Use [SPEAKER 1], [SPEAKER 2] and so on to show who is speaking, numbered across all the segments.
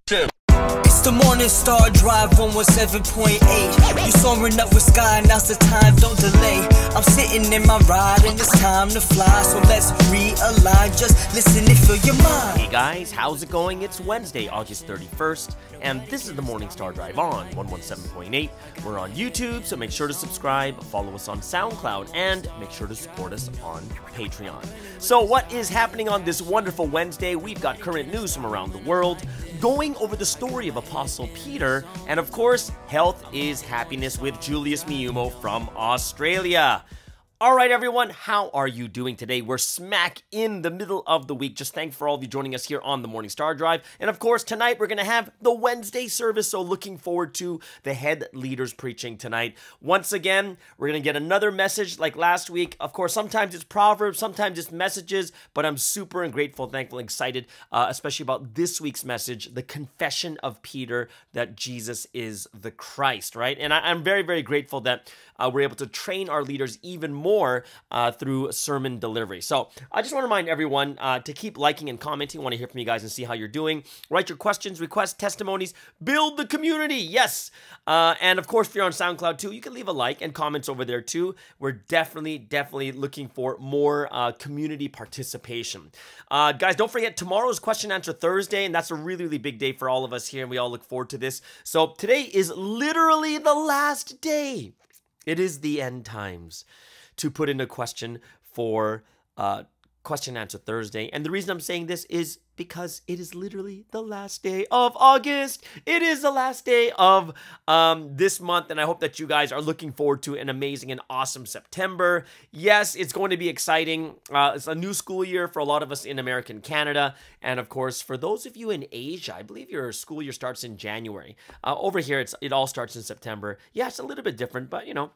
[SPEAKER 1] It's the Morning Star Drive 117.8. You soaring up with sky, now's the time, don't delay. I'm sitting in my ride and it's time to fly, so let's realign, just listen and fill your mind.
[SPEAKER 2] Hey guys, how's it going? It's Wednesday, August 31st, and this is the Morning Star Drive on 117.8. We're on YouTube, so make sure to subscribe, follow us on SoundCloud, and make sure to support us on Patreon. So what is happening on this wonderful Wednesday? We've got current news from around the world, going over the story of Apostle Peter, and of course, health is happiness with Julius Miumo from Australia. All right, everyone, how are you doing today? We're smack in the middle of the week. Just thanks for all of you joining us here on the Morning Star Drive. And of course, tonight we're going to have the Wednesday service, so looking forward to the head leaders preaching tonight. Once again, we're going to get another message like last week. Of course, sometimes it's Proverbs, sometimes it's messages, but I'm super and grateful, thankful, excited, especially about this week's message, the confession of Peter that Jesus is the Christ, right? And I'm very, very grateful that we're able to train our leaders even more through sermon delivery. So I just want to remind everyone to keep liking and commenting. I want to hear from you guys and see how you're doing. Write your questions, requests, testimonies, build the community. Yes. And of course, if you're on SoundCloud too, you can leave a like and comments over there too. We're definitely looking for more community participation. Guys, don't forget tomorrow's question answer Thursday, and that's a really, really big day for all of us here, and we all look forward to this. So today is literally the last day. It is the end times to put in a question for question answer Thursday. And the reason I'm saying this is because it is literally the last day of August. It is the last day of this month, and I hope that you guys are looking forward to an amazing and awesome September. Yes, it's going to be exciting. It's a new school year for a lot of us in America and Canada, and of course, for those of you in Asia, I believe your school year starts in January. Over here, it all starts in September. Yeah, it's a little bit different, but you know,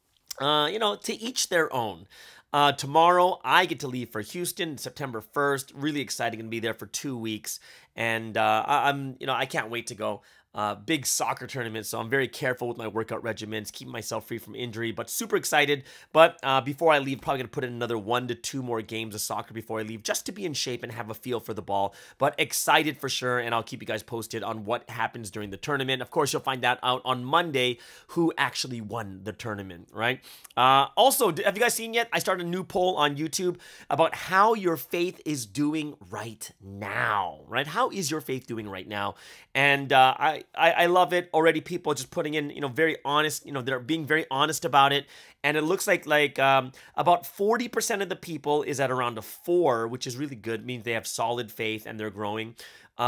[SPEAKER 2] to each their own. Tomorrow, I get to leave for Houston, September 1st. Really exciting to be there for 2 weeks. And I can't wait to go. Big soccer tournament, so I'm very careful with my workout regimens, keeping myself free from injury, but super excited. But before I leave, probably going to put in another 1 to 2 more games of soccer before I leave, just to be in shape and have a feel for the ball. But excited for sure, and I'll keep you guys posted on what happens during the tournament. Of course, you'll find that out on Monday, who actually won the tournament, right? Also, have you guys seen yet? I started a new poll on YouTube about how your faith is doing right now, right? How is your faith doing right now? And I love it. Already people are just putting in, very honest, they're being very honest about it. And it looks like about 40% of the people is at around a 4, which is really good. It means they have solid faith and they're growing.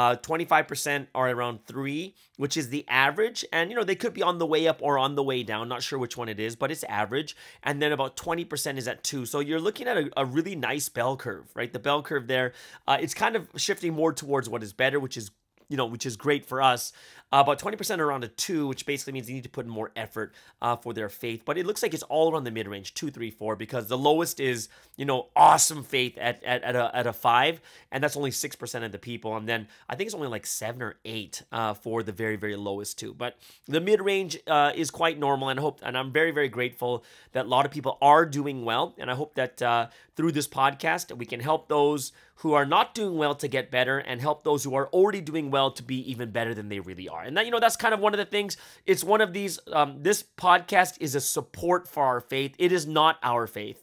[SPEAKER 2] 25% are around 3, which is the average. And, they could be on the way up or on the way down. Not sure which one it is, but it's average. And then about 20% is at 2. So you're looking at a really nice bell curve, right? The bell curve there, it's kind of shifting more towards what is better, which is great for us. About 20% around a 2, which basically means they need to put in more effort for their faith. But it looks like it's all around the mid-range, 2, 3, 4, because the lowest is, awesome faith at a 5, and that's only 6% of the people. And then I think it's only like 7 or 8 for the very, very lowest too. But the mid-range is quite normal, and I'm very, very grateful that a lot of people are doing well. And I hope that through this podcast, we can help those who are not doing well to get better and help those who are already doing well to be even better than they really are. And that, that's kind of one of the things. It's one of these, this podcast is a support for our faith. It is not our faith.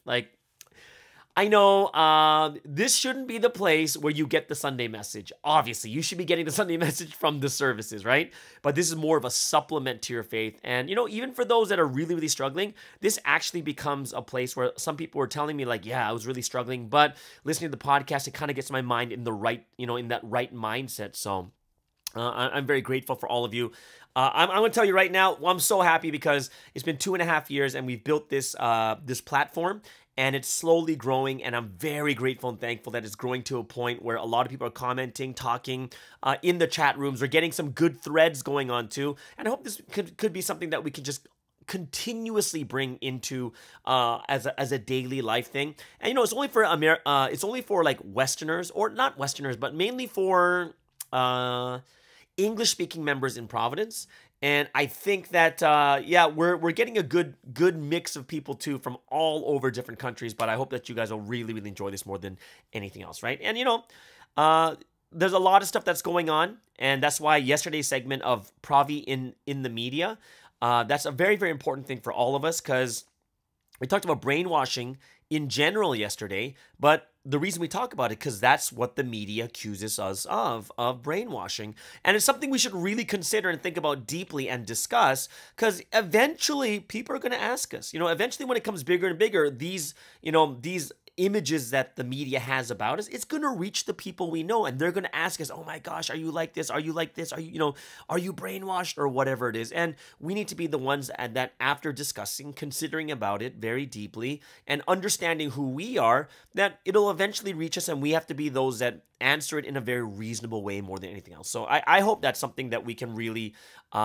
[SPEAKER 2] I know this shouldn't be the place where you get the Sunday message. Obviously, you should be getting the Sunday message from the services, right? But this is more of a supplement to your faith. And, even for those that are really, really struggling, this actually becomes a place where some people were telling me yeah, I was really struggling, but listening to the podcast, it kind of gets my mind in the right, in that right mindset. So I'm very grateful for all of you. I'm going to tell you right now, I'm so happy because it's been 2.5 years and we've built this this platform, and it's slowly growing, and I'm very grateful and thankful that it's growing to a point where a lot of people are commenting, talking in the chat rooms. We're getting some good threads going on too, and I hope this could be something that we can just continuously bring into as a daily life thing. And it's only for it's only for like Westerners, or not Westerners, but mainly for English-speaking members in Providence. And I think that, we're getting a good mix of people too from all over different countries. But I hope that you guys will really, really enjoy this more than anything else, right? And there's a lot of stuff that's going on, and that's why yesterday's segment of Pravi in the media, that's a very, very important thing for all of us, because we talked about brainwashing in general yesterday, but the reason we talk about it, because that's what the media accuses us of brainwashing. And it's something we should really consider and think about deeply and discuss, because eventually people are going to ask us, eventually when it comes bigger and bigger, these images that the media has about us, it's going to reach the people we know, and they're going to ask us, oh my gosh, are you like this? Are you like this? Are you brainwashed, or whatever it is? And we need to be the ones that after discussing, considering about it very deeply and understanding who we are, that it'll eventually reach us, and we have to be those that answer it in a very reasonable way more than anything else. So I hope that's something that we can really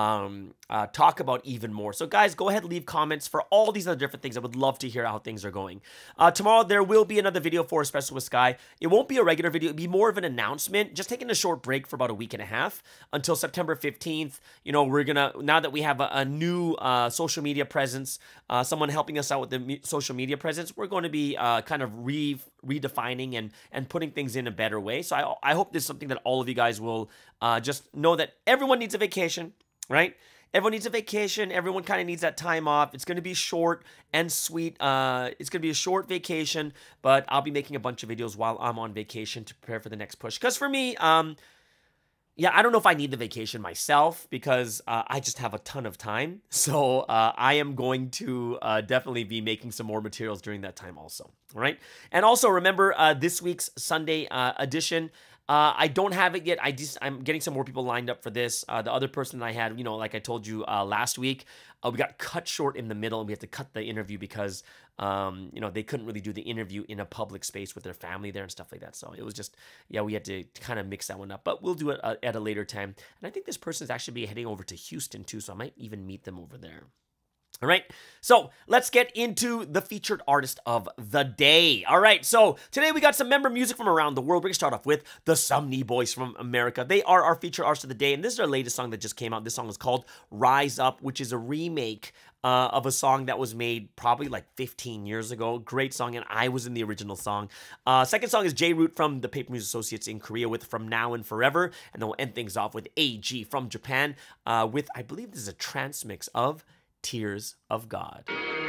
[SPEAKER 2] talk about even more. So guys, go ahead, leave comments for all these other different things. I would love to hear how things are going. Tomorrow there will be another video for Espresso with Sky. It won't be a regular video. It'll be more of an announcement, just taking a short break for about a week and a half until September 15th. We're gonna, now that we have a new social media presence, someone helping us out with the social media presence, we're going to be kind of redefining and putting things in a better way. So I hope this is something that all of you guys will just know, that everyone needs a vacation, right? Everyone needs a vacation. Everyone kind of needs that time off. It's going to be short and sweet. It's going to be a short vacation, but I'll be making a bunch of videos while I'm on vacation to prepare for the next push. Because for me, yeah, I don't know if I need the vacation myself, because I just have a ton of time. So I am going to definitely be making some more materials during that time also. All right. And also remember this week's Sunday edition. I don't have it yet. I'm getting some more people lined up for this. The other person I had, like I told you last week, we got cut short in the middle, and we had to cut the interview because, they couldn't really do the interview in a public space with their family there and stuff like that. So it was just, yeah, we had to kind of mix that one up. But we'll do it at a later time. And I think this person is actually heading over to Houston too, so I might even meet them over there. All right, so let's get into the featured artist of the day. All right, so today we got some member music from around the world. We're going to start off with the Sumney Boys from America. They are our featured artist of the day, and this is our latest song that just came out. This song is called Rise Up, which is a remake of a song that was made probably like 15 years ago. Great song, and I was in the original song. Second song is J-Root from the Paper Music Associates in Korea with From Now and Forever, and then we'll end things off with AG from Japan with, I believe this is a trance mix of Tears of God.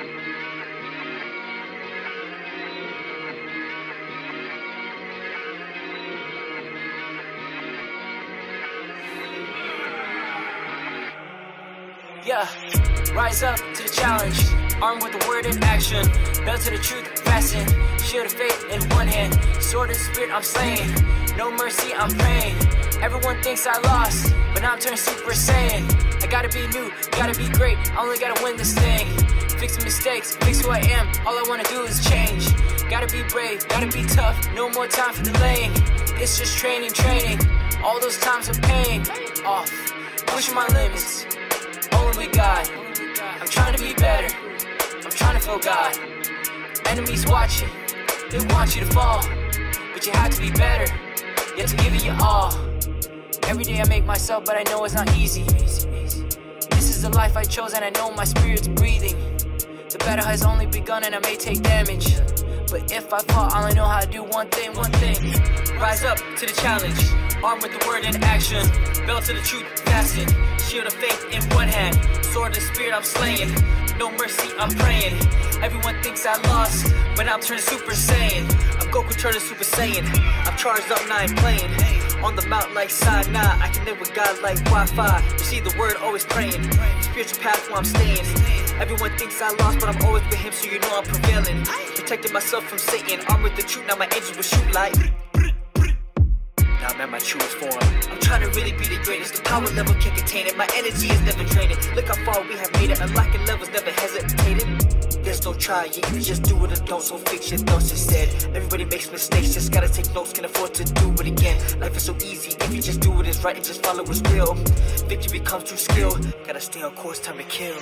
[SPEAKER 3] Yeah, rise up to the challenge, armed with the word in action, belt to the truth, fasten, shield of faith in one hand, sword of spirit I'm slaying, no mercy I'm praying. Everyone thinks I lost, but now I'm turning Super Saiyan. I gotta be new, gotta be great, I only gotta win this thing. Fixing mistakes, fix who I am, all I wanna do is change. Gotta be brave, gotta be tough, no more time for delaying. It's just training, all those times of pain. Off, pushing my limits, only with God. I'm trying to be better, I'm trying to feel God. Enemies watching, they want you to fall, but you have to be better, you have to give it your all. Every day I make myself, but I know it's not easy. This is the life I chose, and I know my spirit's breathing. The battle has only begun, and I may take damage, but if I fall, all I know how to do one thing. Rise up to the challenge, armed with the word in action, belt to the truth, fasten, shield of faith in one hand, sword of the spirit I'm slaying, no mercy I'm praying. Everyone thinks I lost, but I'm turning Super Saiyan. I'm Goku turning Super Saiyan. I'm charged up, now I'm playing. On the mount like Sinai, I can live with God like Wi-Fi. Receive the word, always praying. Spiritual path where I'm staying. Everyone thinks I lost, but I'm always with him, so you know I'm prevailing. Protecting myself from Satan, armed with the truth, now my angels will shoot like. Now I'm at my truest form. I'm trying to really be the greatest. The power level can't contain it. My energy is never draining. Look how far we have made it. Unlocking levels, never hesitated. There's no try, you can just do it or don't. So fix your thoughts instead. Everybody makes mistakes, just gotta take notes. Can afford to do it again. Life is so easy if you just do what is right and just follow what's real. Victory comes through skill. Gotta stay on course, time to kill.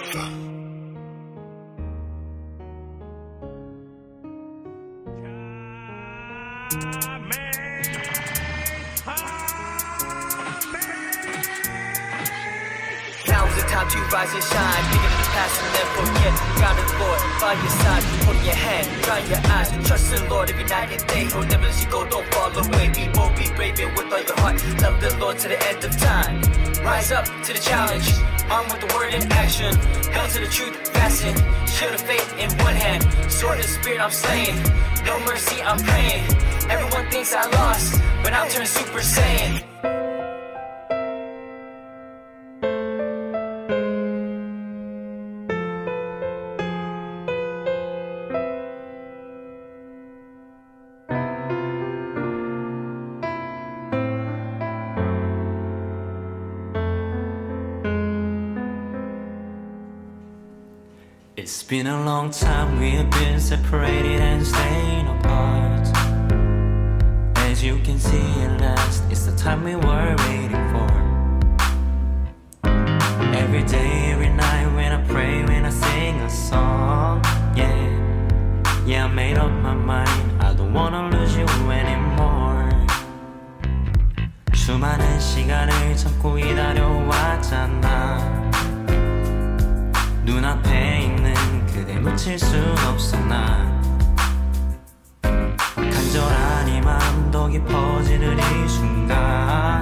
[SPEAKER 3] time to rise and shine. Thinking of the past and never forget. God is Lord by your side, holding your hand, dry your eyes. Trust in the Lord every night and day. He'll never let you go, don't fall away. Be bold, be brave, and with all your heart, love the Lord to the end of time. Rise up to the challenge, armed with the word and action. Held to the truth, fastened. Shield of faith in one hand, sword of the spirit I'm slaying. No mercy I'm praying. Everyone thinks I lost, but I'm turning Super Saiyan.
[SPEAKER 4] It's been a long time we have been separated and staying apart. As you can see at last, it's the time we were waiting for. Every day, every night when I pray, when I sing a song. Yeah, I made up my mind, I don't wanna lose you anymore. 수많은 시간을 참고 기다려왔잖아. 눈앞에 있는 그대 놓칠 순 없어 나. 간절한 이 마음 더 깊어지는 이 순간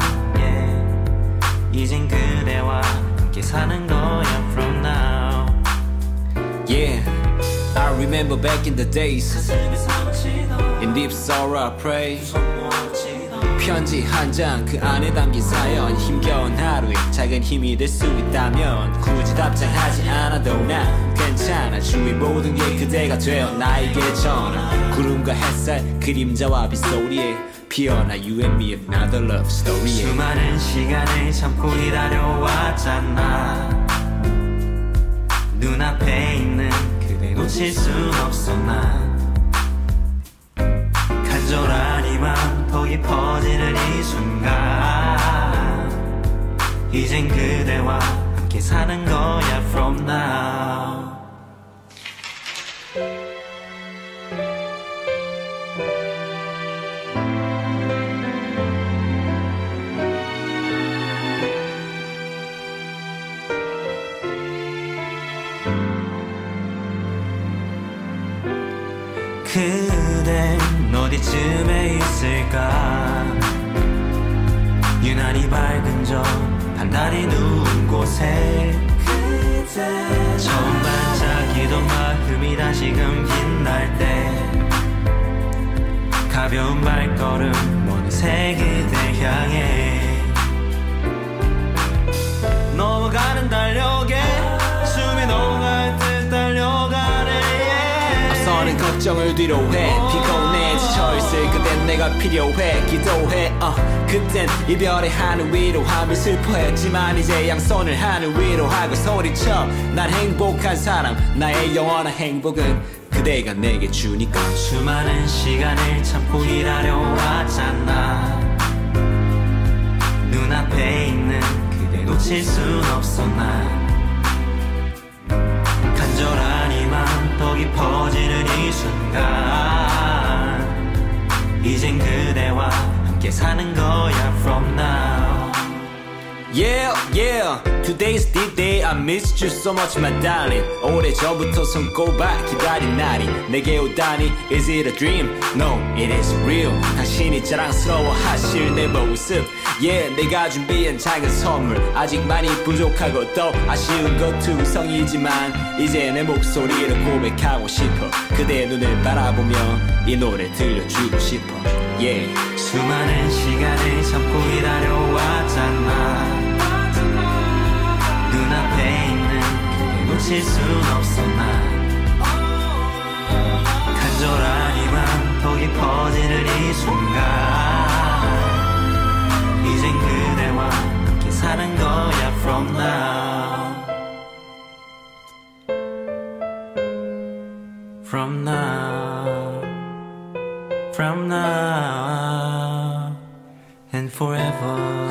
[SPEAKER 4] 이젠 그대와 함께 사는 거야 from now.
[SPEAKER 5] Yeah, I remember back in the days. In deep sorrow I pray. 편지 한 장 그 안에 담긴 사연. 힘겨운 하루에 작은 힘이 될 수 있다면 굳이 답장하지 않아도 난 괜찮아. 주위 모든 게 그대가 되어 나에게 전하. 구름과 햇살 그림자와 빗소리에 피어나 You and me another love story.
[SPEAKER 4] 수많은 시간을 참고 기다려왔잖아. 눈앞에 있는 그대 놓칠 순 없어 난. 간절한 이 맘 더 깊어지는 이 순간 이젠 그대와 함께 사는 거야 from now. 그댄 어디쯤에 있을까. 유난히 밝은 저 반달이 누운 곳에 처음 반짝이던 마음이 다시금 빛날 때 가벼운 발걸음 어느새 그대 향해 넘어가는 달력에 숨이 넘어갈 듯 달려가네.
[SPEAKER 5] 앞서는 걱정을 뒤로 해. 피곤해 지쳐있을 그땐 내가 필요해. 기도해 그땐 이별의 하늘 위로함을 슬퍼했지만 이제 양손을 하늘 위로 하고 소리쳐 난 행복한 사람. 나의 영원한 행복은 그대가 내게 주니까.
[SPEAKER 4] 수많은 시간을 참고 기다려왔잖아. 눈앞에 있는 그대 놓칠 순 없어 난. 간절한 이 맘 더 깊어지는 이 순간 이젠 그대와 함께 사는 거야 from now.
[SPEAKER 5] Yeah, today's the day I missed you so much my darling. 오래전부터 손꼽아 기다린 날이 내게 오다니. Is it a dream? No, it is real. 당신이 자랑스러워 하실 내 모습. Yeah, 내가 준비한 작은 선물 아직 많이 부족하고 또 아쉬운 것 투성이지만 이제 내 목소리를 고백하고 싶어. 그대의 눈을 바라보며 이 노래 들려주고 싶어. Yeah.
[SPEAKER 4] 수많은 시간을 참고 기다려왔잖아. 눈앞에 있는 그대 놓칠 순 없어 난. 간절한 이 맘 더 깊어지는 이 순간 이젠 그대와 함께 사는 거야 from now. From now, from now and forever.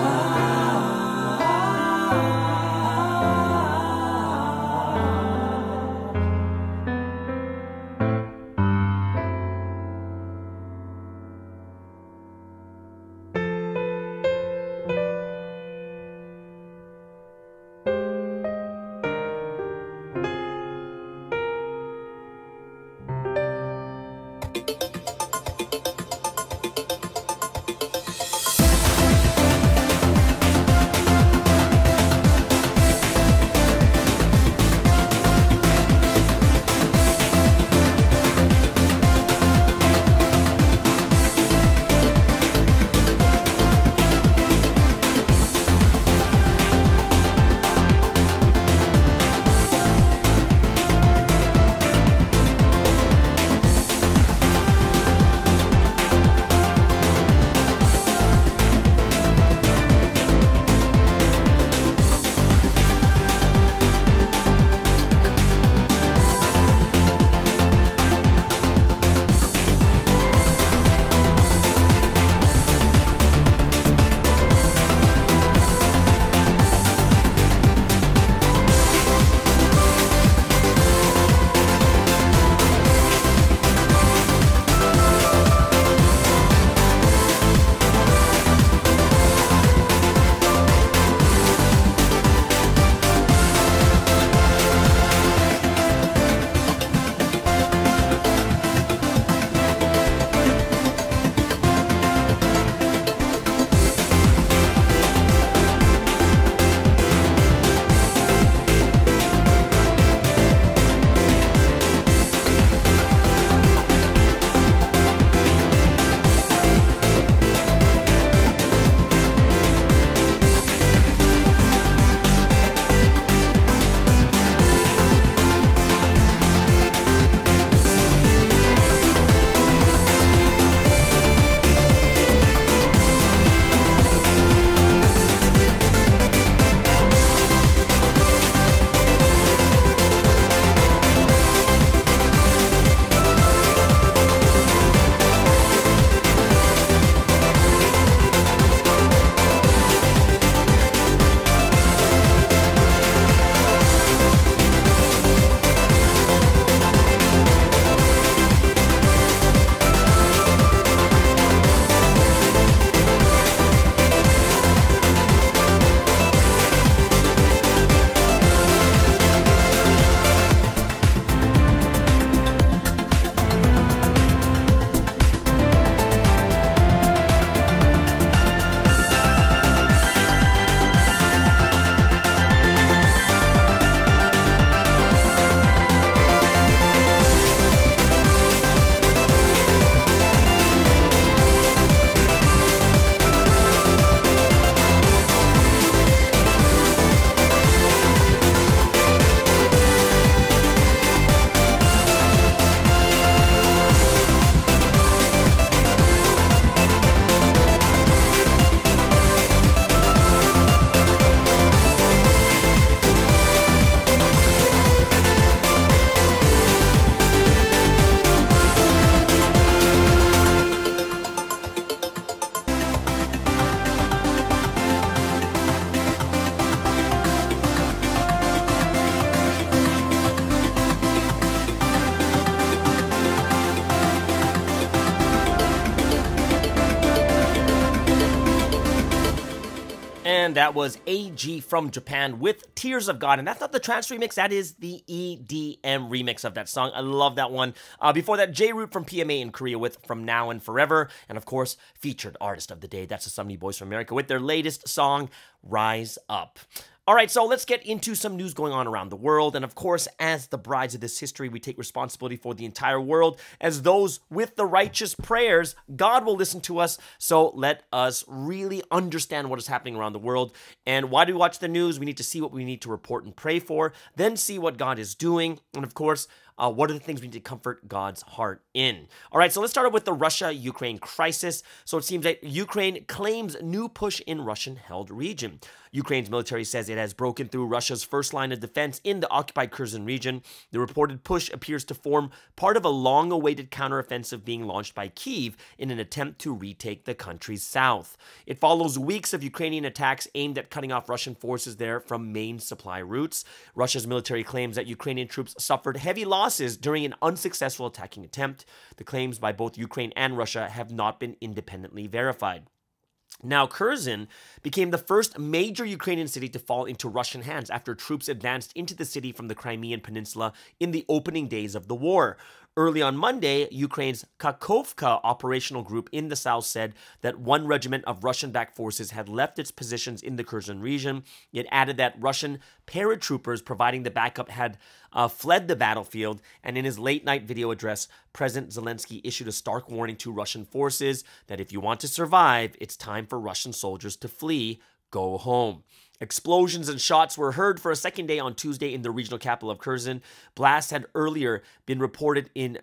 [SPEAKER 2] And that was AG from Japan with Tears of God. And that's not the trance remix, that is the EDM remix of that song. I love that one. Before that, J-Root from PMA in Korea with From Now and Forever. And of course, featured artist of the day, that's the Sunny Boys from America with their latest song, Rise Up. All right, so let's get into some news going on around the world. And of course, as the brides of this history, we take responsibility for the entire world. As those with the righteous prayers, God will listen to us. So let us really understand what is happening around the world. And why do we watch the news? We need to see what we need to report and pray for, then see what God is doing. And of course, what are the things we need to comfort God's heart in? All right, so let's start with the Russia-Ukraine crisis. So it seems that Ukraine claims new push in Russian-held region. Ukraine's military says it has broken through Russia's first line of defense in the occupied Kherson region. The reported push appears to form part of a long-awaited counteroffensive being launched by Kyiv in an attempt to retake the country's south. It follows weeks of Ukrainian attacks aimed at cutting off Russian forces there from main supply routes. Russia's military claims that Ukrainian troops suffered heavy losses during an unsuccessful attacking attempt. The claims by both Ukraine and Russia have not been independently verified. Now, Kherson became the first major Ukrainian city to fall into Russian hands after troops advanced into the city from the Crimean Peninsula in the opening days of the war. Early on Monday, Ukraine's Kakhovka operational group in the south said that one regiment of Russian-backed forces had left its positions in the Kherson region. It added that Russian paratroopers providing the backup had fled the battlefield, and in his late-night video address, President Zelensky issued a stark warning to Russian forces that if you want to survive, it's time for Russian soldiers to flee. Go home. Explosions and shots were heard for a second day on Tuesday in the regional capital of Kherson. Blasts had earlier been reported in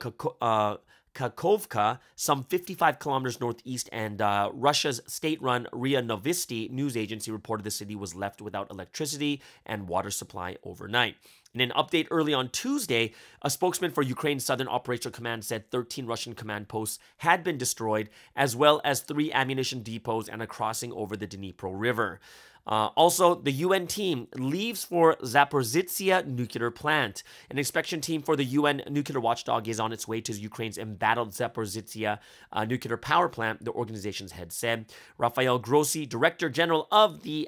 [SPEAKER 2] Kakhovka, some 55 kilometers northeast, and Russia's state-run RIA Novosti news agency reported the city was left without electricity and water supply overnight. In an update early on Tuesday, a spokesman for Ukraine's Southern Operational Command said 13 Russian command posts had been destroyed, as well as 3 ammunition depots and a crossing over the Dnipro River. Also, the UN team leaves for Zaporizhzhia nuclear plant. An inspection team for the UN nuclear watchdog is on its way to Ukraine's embattled Zaporizhzhia nuclear power plant, the organization's head said. Rafael Grossi, Director General of the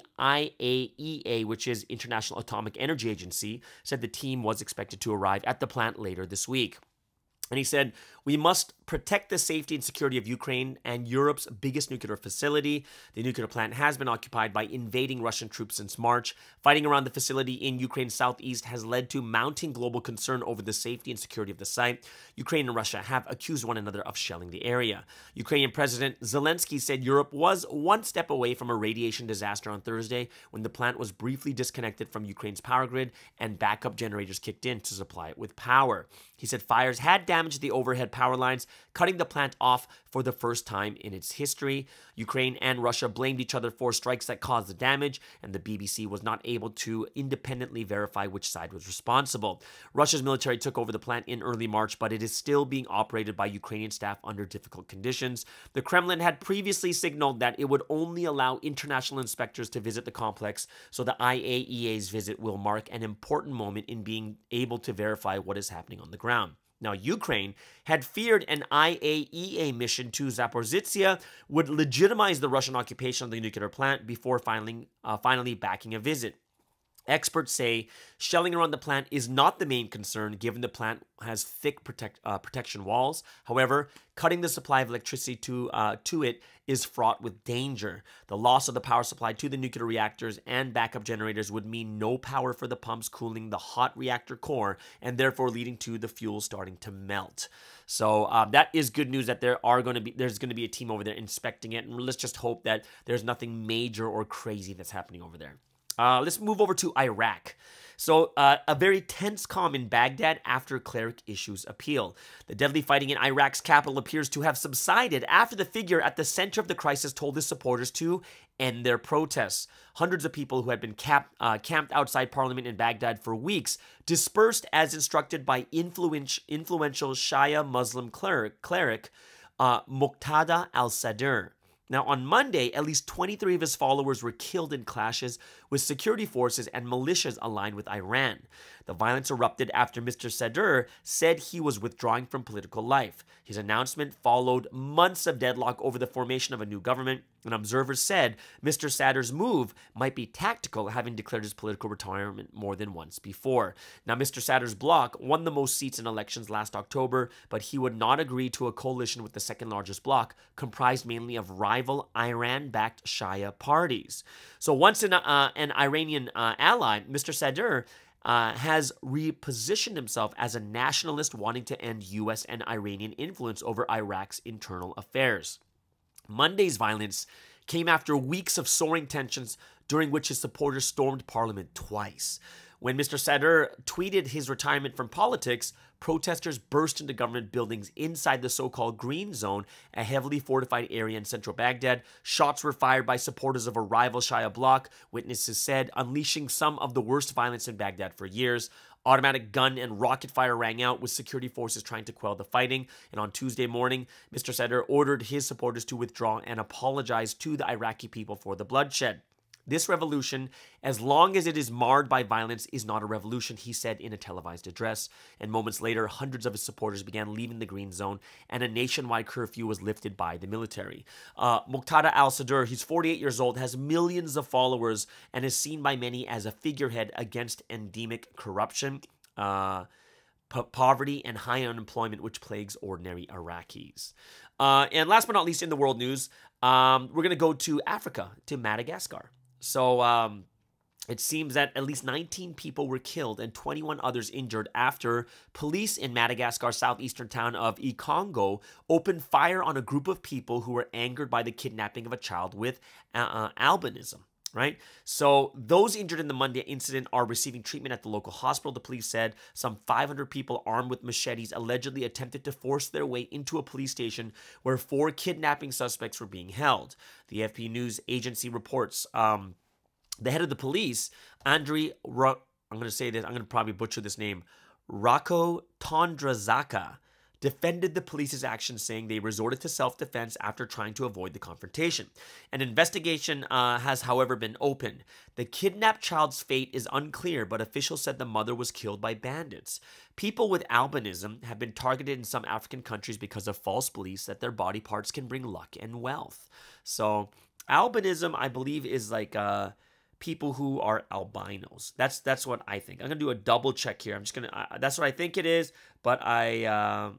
[SPEAKER 2] IAEA, which is International Atomic Energy Agency, said the team was expected to arrive at the plant later this week. And he said, we must protect the safety and security of Ukraine and Europe's biggest nuclear facility. The nuclear plant has been occupied by invading Russian troops since March. Fighting around the facility in Ukraine's southeast has led to mounting global concern over the safety and security of the site. Ukraine and Russia have accused one another of shelling the area. Ukrainian President Zelensky said Europe was one step away from a radiation disaster on Thursday when the plant was briefly disconnected from Ukraine's power grid and backup generators kicked in to supply it with power. He said fires had damaged the overhead power lines, cutting the plant off for the first time in its history. Ukraine and Russia blamed each other for strikes that caused the damage, and the BBC was not able to independently verify which side was responsible. Russia's military took over the plant in early March, but it is still being operated by Ukrainian staff under difficult conditions. The Kremlin had previously signaled that it would only allow international inspectors to visit the complex, so the IAEA's visit will mark an important moment in being able to verify what is happening on the ground. Now, Ukraine had feared an IAEA mission to Zaporizhzhia would legitimize the Russian occupation of the nuclear plant before finally backing a visit. Experts say shelling around the plant is not the main concern, given the plant has thick protection walls. However, cutting the supply of electricity to it is fraught with danger. The loss of the power supply to the nuclear reactors and backup generators would mean no power for the pumps cooling the hot reactor core, and therefore leading to the fuel starting to melt. So that is good news that there's going to be a team over there inspecting it, and let's just hope that there's nothing major or crazy that's happening over there. Let's move over to Iraq. So, a very tense calm in Baghdad after cleric issues appeal. The deadly fighting in Iraq's capital appears to have subsided after the figure at the center of the crisis told his supporters to end their protests. Hundreds of people who had been camped outside parliament in Baghdad for weeks dispersed as instructed by influential Shia Muslim cleric Muqtada al-Sadr. Now, on Monday, at least 23 of his followers were killed in clashes with security forces and militias aligned with Iran. The violence erupted after Mr. Sadr said he was withdrawing from political life. His announcement followed months of deadlock over the formation of a new government. An observer said Mr. Sadr's move might be tactical, having declared his political retirement more than once before. Now, Mr. Sadr's bloc won the most seats in elections last October, but he would not agree to a coalition with the second largest bloc, comprised mainly of rival Iran-backed Shia parties. So once an Iranian ally, Mr. Sadr has repositioned himself as a nationalist wanting to end U.S. and Iranian influence over Iraq's internal affairs. Monday's violence came after weeks of soaring tensions during which his supporters stormed parliament twice. When Mr. Sadr tweeted his retirement from politics, protesters burst into government buildings inside the so-called Green Zone, a heavily fortified area in central Baghdad. Shots were fired by supporters of a rival Shia bloc, witnesses said, unleashing some of the worst violence in Baghdad for years. Automatic gun and rocket fire rang out, with security forces trying to quell the fighting. And on Tuesday morning, Mr. Sadr ordered his supporters to withdraw and apologize to the Iraqi people for the bloodshed. This revolution, as long as it is marred by violence, is not a revolution, he said in a televised address. And moments later, hundreds of his supporters began leaving the Green Zone, and a nationwide curfew was lifted by the military. Muqtada al-Sadr, he's 48 years old, has millions of followers, and is seen by many as a figurehead against endemic corruption, poverty, and high unemployment, which plagues ordinary Iraqis. And last but not least in the world news, we're going to go to Africa, to Madagascar. So it seems that at least 19 people were killed and 21 others injured after police in Madagascar's southeastern town of Ikongo opened fire on a group of people who were angered by the kidnapping of a child with albinism. Right? So those injured in the Monday incident are receiving treatment at the local hospital. The police said some 500 people armed with machetes allegedly attempted to force their way into a police station where 4 kidnapping suspects were being held. The AFP news agency reports the head of the police, Andriy, I'm going to say this, I'm going to probably butcher this name, Rako Tondrazaka, defended the police's actions, saying they resorted to self-defense after trying to avoid the confrontation. An investigation has, however, been opened. The kidnapped child's fate is unclear, but officials said the mother was killed by bandits. People with albinism have been targeted in some African countries because of false beliefs that their body parts can bring luck and wealth. So albinism, I believe, is like people who are albinos. That's what I think. I'm gonna do a double check here. I'm just gonna. That's what I think it is, but I'm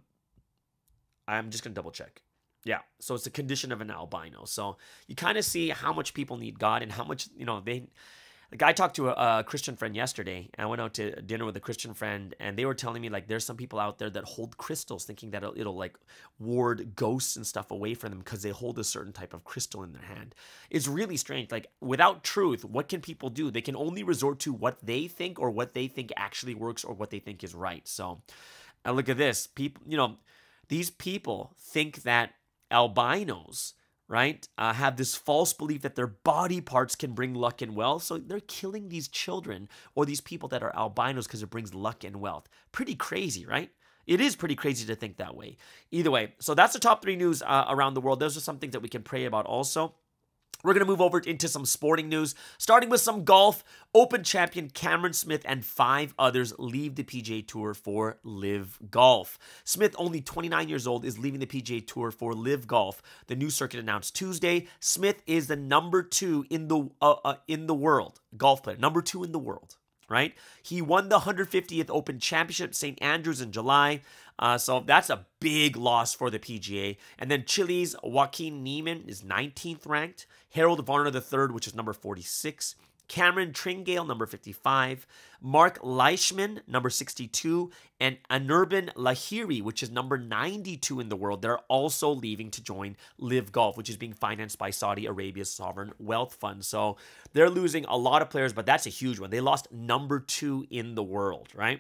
[SPEAKER 2] just gonna double check. Yeah, so it's a condition of an albino. So you kind of see how much people need God and how much, you know, they. Like I talked to a Christian friend yesterday, and I went out to dinner with a Christian friend, and they were telling me, like, there's some people out there that hold crystals thinking that it'll like ward ghosts and stuff away from them because they hold a certain type of crystal in their hand. It's really strange. Like, without truth, what can people do? They can only resort to what they think, or what they think actually works, or what they think is right. So look at this. People, you know, these people think that albinos, right, have this false belief that their body parts can bring luck and wealth. So they're killing these children or these people that are albinos because it brings luck and wealth. Pretty crazy, right? It is pretty crazy to think that way. Either way, so that's the top 3 news around the world. Those are some things that we can pray about also. We're going to move over into some sporting news, starting with some golf. Open champion Cameron Smith and 5 others leave the PGA Tour for Live Golf. Smith, only 29 years old, is leaving the PGA Tour for Live Golf. The new circuit announced Tuesday. Smith is the number 2 in the world, golf player, number 2 in the world. Right? He won the 150th Open Championship at St. Andrews in July. So that's a big loss for the PGA. And then Chile's Joaquin Niemann is 19th ranked. Harold Varner III, which is number 46. Cameron Tringale, number 55. Mark Leishman, number 62. And Anirban Lahiri, which is number 92 in the world. They're also leaving to join Live Golf, which is being financed by Saudi Arabia's sovereign wealth fund. So they're losing a lot of players, but that's a huge one. They lost number 2 in the world, right?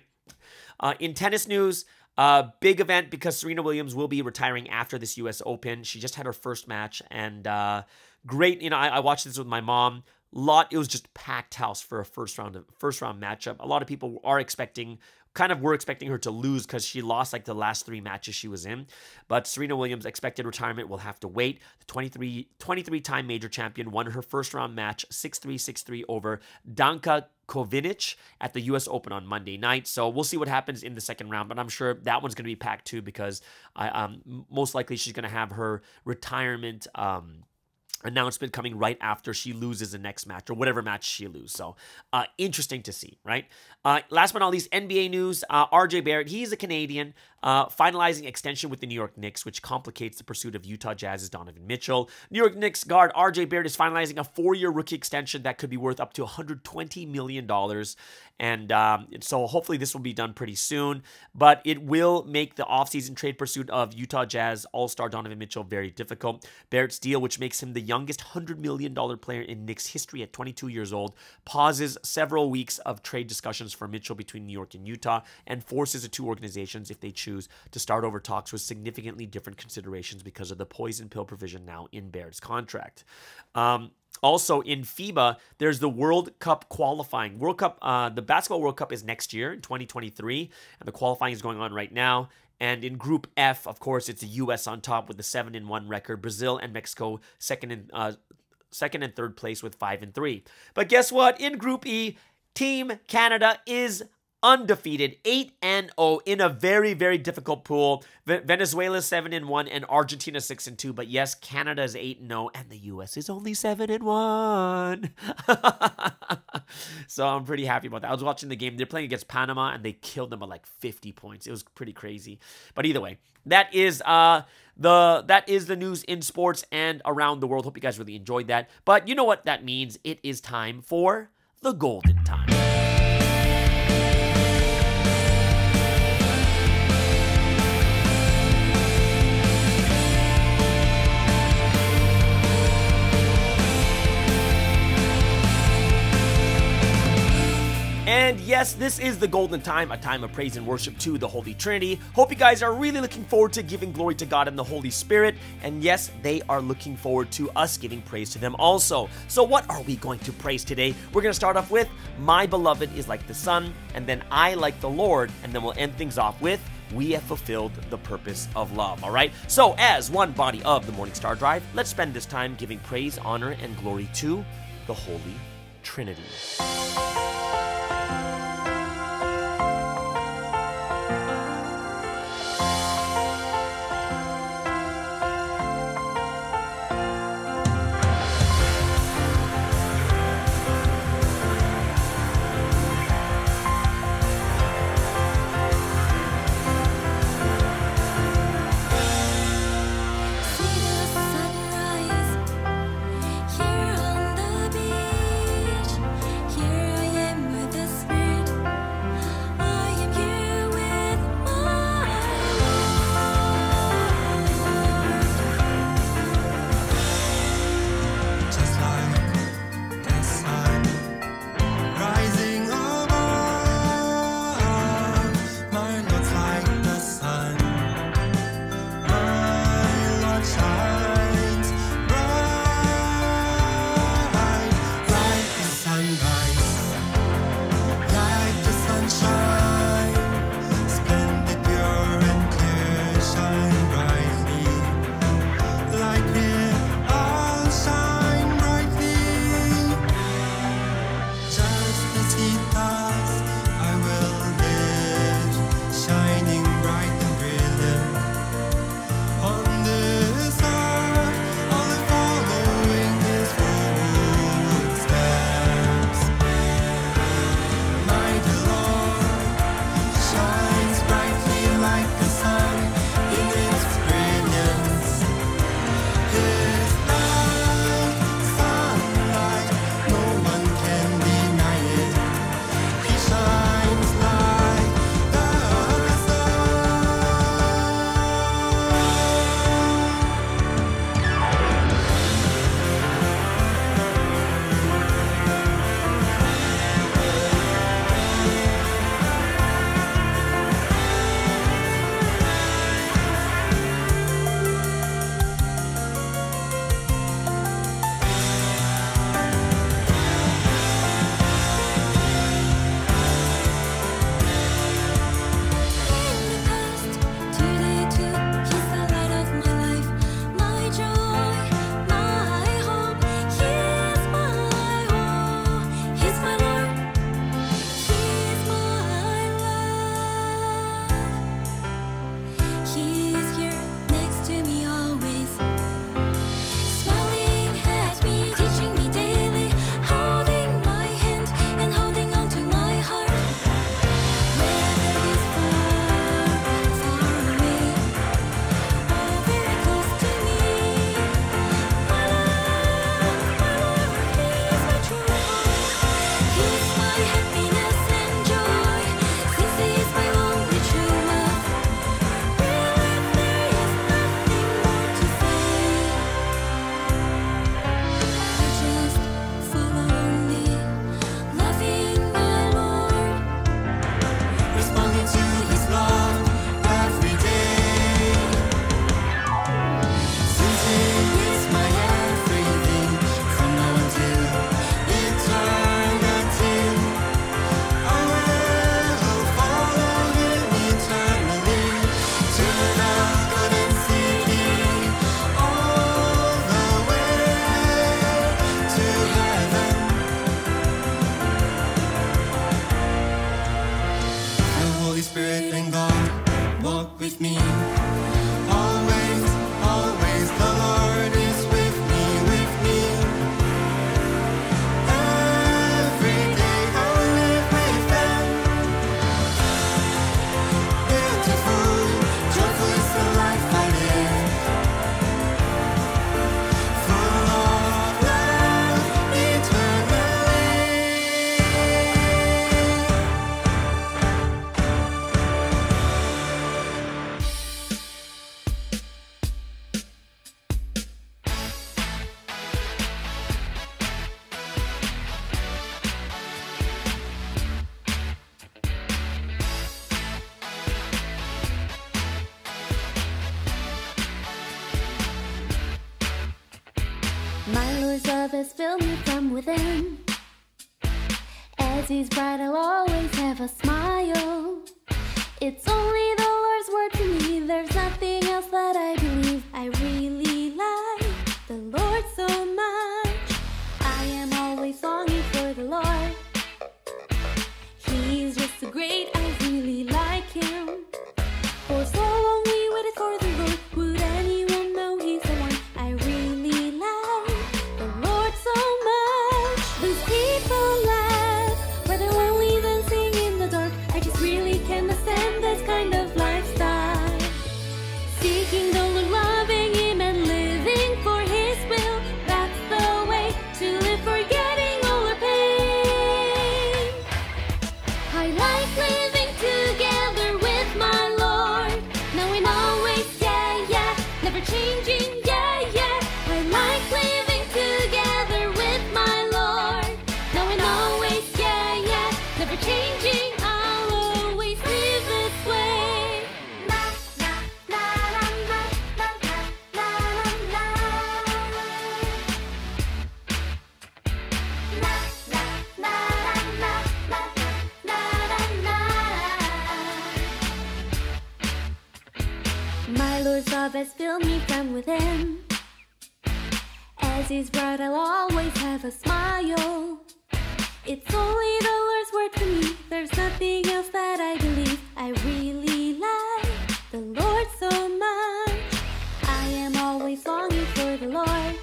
[SPEAKER 2] In tennis news, big event because Serena Williams will be retiring after this U.S. Open. She just had her first match, and great. You know, I watched this with my mom. It was just packed house for a first round matchup. A lot of people were expecting her to lose because she lost like the last 3 matches she was in. But Serena Williams' expected retirement will have to wait. The 23-time major champion won her first round match 6-3, 6-3 over Danka Kovinic at the U.S. Open on Monday night. So we'll see what happens in the second round, but I'm sure that one's going to be packed too because most likely she's going to have her retirement announcement coming right after she loses the next match or whatever match she loses. So interesting to see, right? Last but not least, NBA news. RJ Barrett, he's a Canadian, finalizing extension with the New York Knicks, which complicates the pursuit of Utah Jazz's Donovan Mitchell. New York Knicks guard RJ Barrett is finalizing a 4-year rookie extension that could be worth up to $120 million. And so hopefully this will be done pretty soon, but it will make the offseason trade pursuit of Utah Jazz All-Star Donovan Mitchell very difficult. Barrett's deal, which makes him the youngest $100 million player in Knicks history at 22 years old, pauses several weeks of trade discussions for Mitchell between New York and Utah and forces the two organizations, if they choose, to start over talks with significantly different considerations because of the poison pill provision now in Barrett's contract. Also, in FIBA, there's the World Cup qualifying. The Basketball World Cup is next year in 2023, and the qualifying is going on right now. And in Group F, of course, it's the U.S. on top with the 7-1 record. Brazil and Mexico second and third place with 5-3. But guess what? In Group E, Team Canada is undefeated, 8-0 in a very, very difficult pool. Venezuela 7-1 and Argentina 6-2. But yes, Canada is 8-0 and the U.S. is only 7-1. So I'm pretty happy about that. I was watching the game. They're playing against Panama and they killed them by like 50 points. It was pretty crazy. But either way, that is the news in sports and around the world. Hope you guys really enjoyed that. But you know what that means? It is time for the golden time. And yes, this is the golden time, a time of praise and worship to the Holy Trinity. Hope you guys are really looking forward to giving glory to God and the Holy Spirit. And yes, they are looking forward to us giving praise to them also. So what are we going to praise today? We're going to start off with, My Beloved is Like the Sun, and then I Like the Lord, and then we'll end things off with, We Have Fulfilled the Purpose of Love. All right? So as one body of the Morning Star Drive, let's spend this time giving praise, honor, and glory to the Holy Trinity.
[SPEAKER 6] happiness and joy. Since He is my only true love, really there is nothing more to say. I just follow only, loving my Lord,
[SPEAKER 7] responding to His love every day. Since He is my everything, from now until eternity, I will follow Him eternally to the golden city, all the way to heaven. The Holy Spirit and God walk with me. Always, always the Lord is with me, with me. Every day I'll live with them. Beautiful, joyful is the life I live. Full of love eternally.
[SPEAKER 6] my Lord's love has filled me from within. As He's bright, I'll always have a smile. It's only the Lord's word to me, there's nothing else that I believe. I really like the Lord so much. I am always longing for the Lord. He's just so great, I really like Him. For so long we waited for the Lord, would anyone know He's the one? I really like the Lord so much. Those people laugh, where they're lonely then sing in the dark. I just really can't stand this kind of lifestyle. Seeking the Lord, loving Him and living for His will, that's the way to live, forgetting all our pain. I like living together with my Lord, now and always, yeah, yeah, never changing, yeah, yeah. I like living together with my Lord, now and always, yeah, yeah, never changing. I'll always live this way. La la la la la la la la la. La la la la la la la la. My Lord's love has filled me from within. As He's bright, I'll always have a smile. It's only the Lord's word to me, there's nothing else that I believe. I really like the Lord so much. I am always longing for the Lord.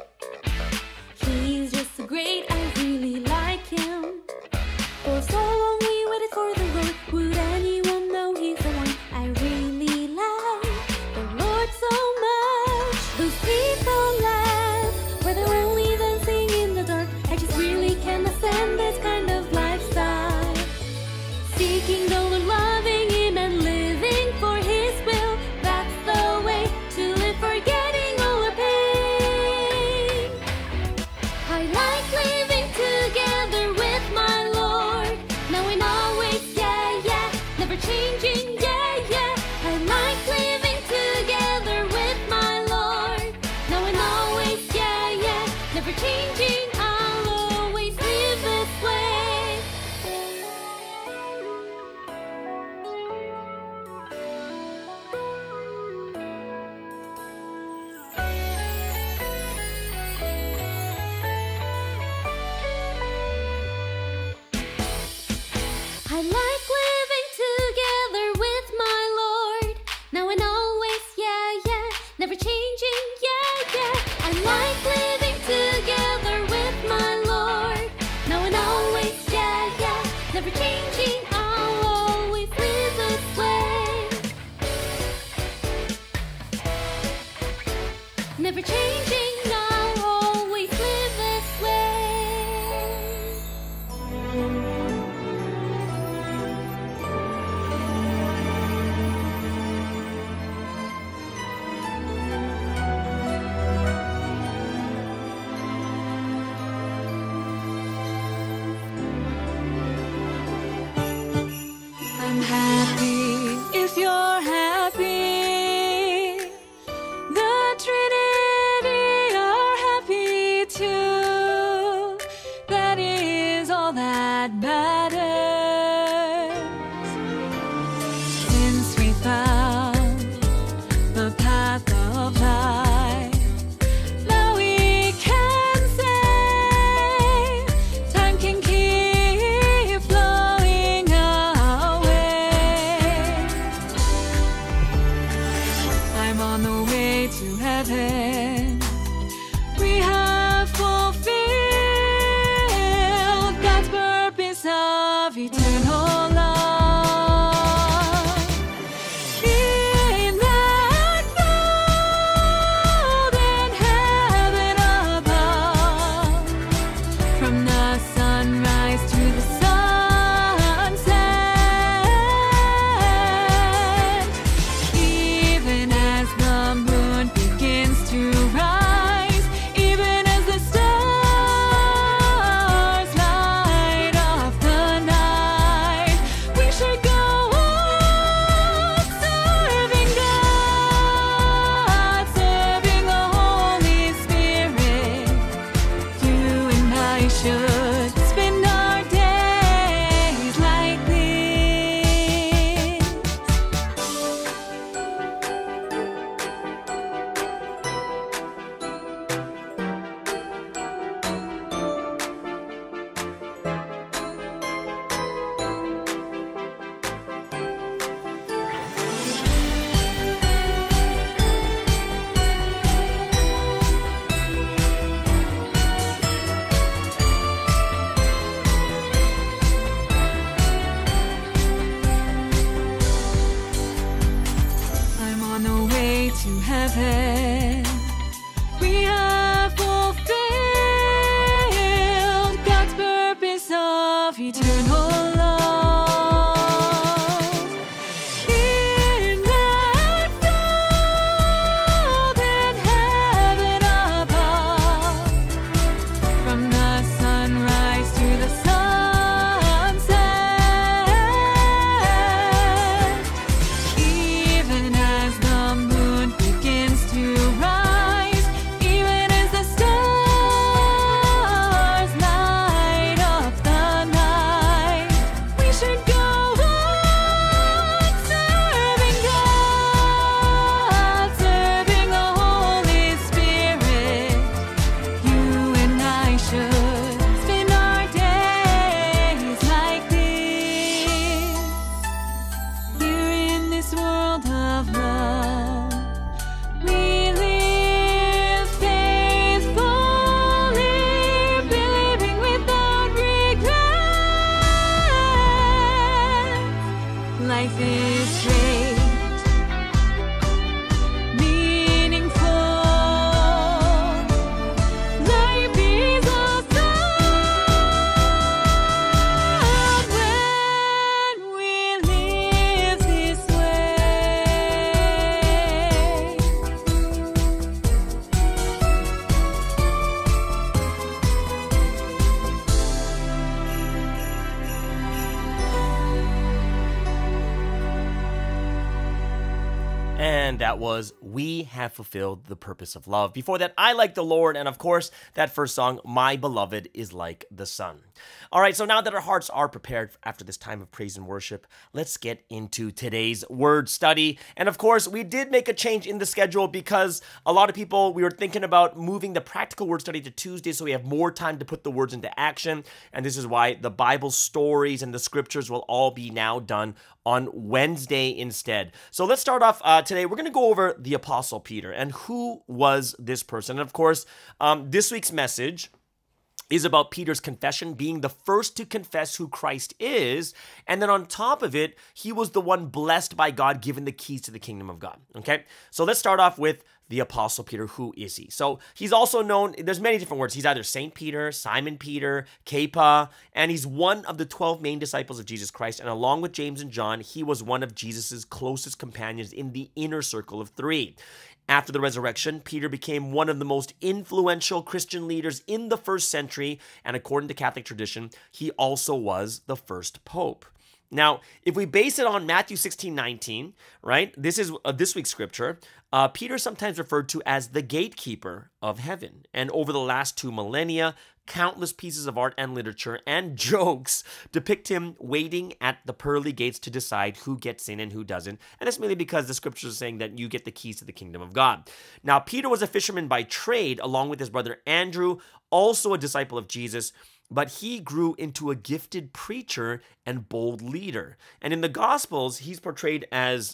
[SPEAKER 6] He's just so great, I really like Him. For so long we waited for the Lord, would anyone know He's the one? I really like the Lord so much. Those people laugh, where they're lonely then sing in the dark. I just really can't stand this kind of lifestyle. Seeking the Lord, loving Him and living for His will, that's the way to live, forgetting all our pain. I like living together with my Lord, now and always, yeah, yeah, never changing, yeah, yeah. I like living together with my Lord, now and always, yeah, yeah, never changing. I'll always live this way. I like living together with my Lord, now and always, yeah, yeah, never changing, yeah, yeah. I like living together with my Lord, now and always, yeah, yeah, never changing. I'll always live this way. Never changing, I'll always live this way.
[SPEAKER 8] that matters. Since we found the path of life, now we can say time can keep flowing away. I'm on the way to heaven. We have fulfilled God's purpose of eternal love. In that golden heaven above, from the sunrise to the sunset, even as the moon begins to rise, even as the stars light up the night, we should go on serving God, serving the Holy Spirit. You and I should spend our days like this. I'm on the way to heaven. We have fulfilled God's purpose of eternal love. In that golden heaven above, from the sunrise to the sunset, even as the moon begins to rise, even as the stars light up the night, we should go on serving God, serving the Holy Spirit. You and I should spend our days like this. Here in this world of love, we live faithfully, believing without regret. Life is great, meaningful. Life is awesome when we live this way.
[SPEAKER 2] And that was We Have Fulfilled the Purpose of Love. Before that, I Like the Lord. And of course, that first song, My Beloved is Like the Sun. All right, so now that our hearts are prepared after this time of praise and worship, let's get into today's word study. And of course, we did make a change in the schedule because a lot of people, we were thinking about moving the practical word study to Tuesday so we have more time to put the words into action. And this is why the Bible stories and the scriptures will all be now done on Wednesday instead. So let's start off today. We're going to go over the Apostle Peter and who was this person. And of course, this week's message is about Peter's confession, being the first to confess who Christ is. And then on top of it, he was the one blessed by God, given the keys to the kingdom of God. Okay, so let's start off with the Apostle Peter. Who is he? So he's also known, there's many different words. He's either Saint Peter, Simon Peter, Kepha, and he's one of the 12 main disciples of Jesus Christ. And along with James and John, he was one of Jesus's closest companions in the inner circle of three. After the resurrection, Peter became one of the most influential Christian leaders in the first century, and according to Catholic tradition, he also was the first pope. Now, if we base it on Matthew 16:19, right, this is this week's scripture, Peter is sometimes referred to as the gatekeeper of heaven. And over the last 2 millennia, countless pieces of art and literature and jokes depict him waiting at the pearly gates to decide who gets in and who doesn't. And that's mainly because the scriptures are saying that you get the keys to the kingdom of God. Now, Peter was a fisherman by trade, along with his brother Andrew, also a disciple of Jesus, but he grew into a gifted preacher and bold leader. And in the Gospels, he's portrayed as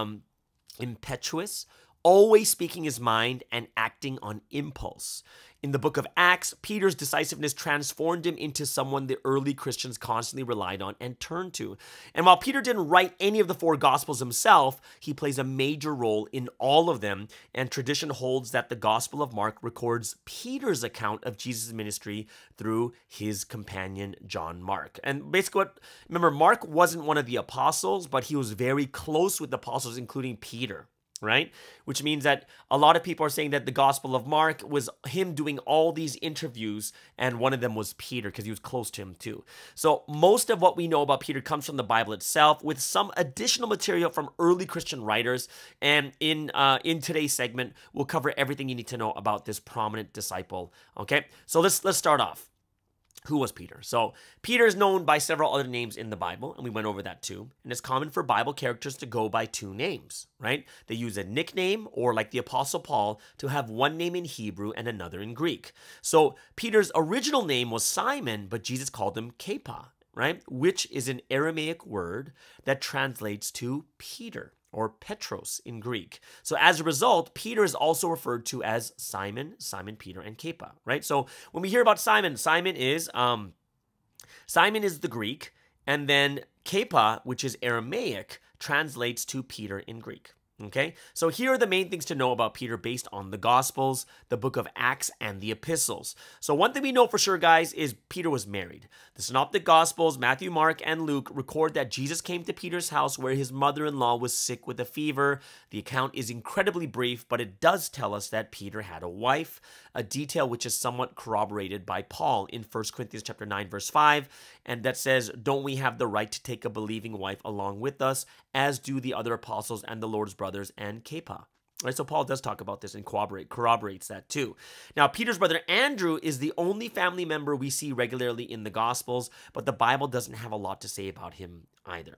[SPEAKER 2] impetuous, always speaking his mind and acting on impulse. In the book of Acts, Peter's decisiveness transformed him into someone the early Christians constantly relied on and turned to. And while Peter didn't write any of the 4 Gospels himself, he plays a major role in all of them, and tradition holds that the Gospel of Mark records Peter's account of Jesus' ministry through his companion, John Mark. And basically, remember, Mark wasn't one of the apostles, but he was very close with the apostles, including Peter. Right? Which means that a lot of people are saying that the Gospel of Mark was him doing all these interviews, and one of them was Peter because he was close to him too. So most of what we know about Peter comes from the Bible itself, with some additional material from early Christian writers. And in today's segment, we'll cover everything you need to know about this prominent disciple. Okay, so let's start off. Who was Peter? So Peter is known by several other names in the Bible, and we went over that too. And it's common for Bible characters to go by 2 names, right? They use a nickname, or like the Apostle Paul, to have one name in Hebrew and another in Greek. So Peter's original name was Simon, but Jesus called him Kepha, right? Which is an Aramaic word that translates to Peter, or Petros in Greek. So as a result, Peter is also referred to as Simon, Peter, and Kepha, right? So when we hear about Simon, Simon is the Greek, and then Kepha, which is Aramaic, translates to Peter in Greek. Okay, so here are the main things to know about Peter based on the Gospels, the book of Acts, and the epistles. So one thing we know for sure, guys, is Peter was married. The Synoptic Gospels, Matthew, Mark, and Luke record that Jesus came to Peter's house where his mother-in-law was sick with a fever. The account is incredibly brief, but it does tell us that Peter had a wife, a detail which is somewhat corroborated by Paul in 1 Corinthians chapter 9, verse 5, and that says, "Don't we have the right to take a believing wife along with us, as do the other apostles and the Lord's brothers and Kepha?" Right, so Paul does talk about this and corroborates that too. Now, Peter's brother Andrew is the only family member we see regularly in the Gospels, but the Bible doesn't have a lot to say about him either.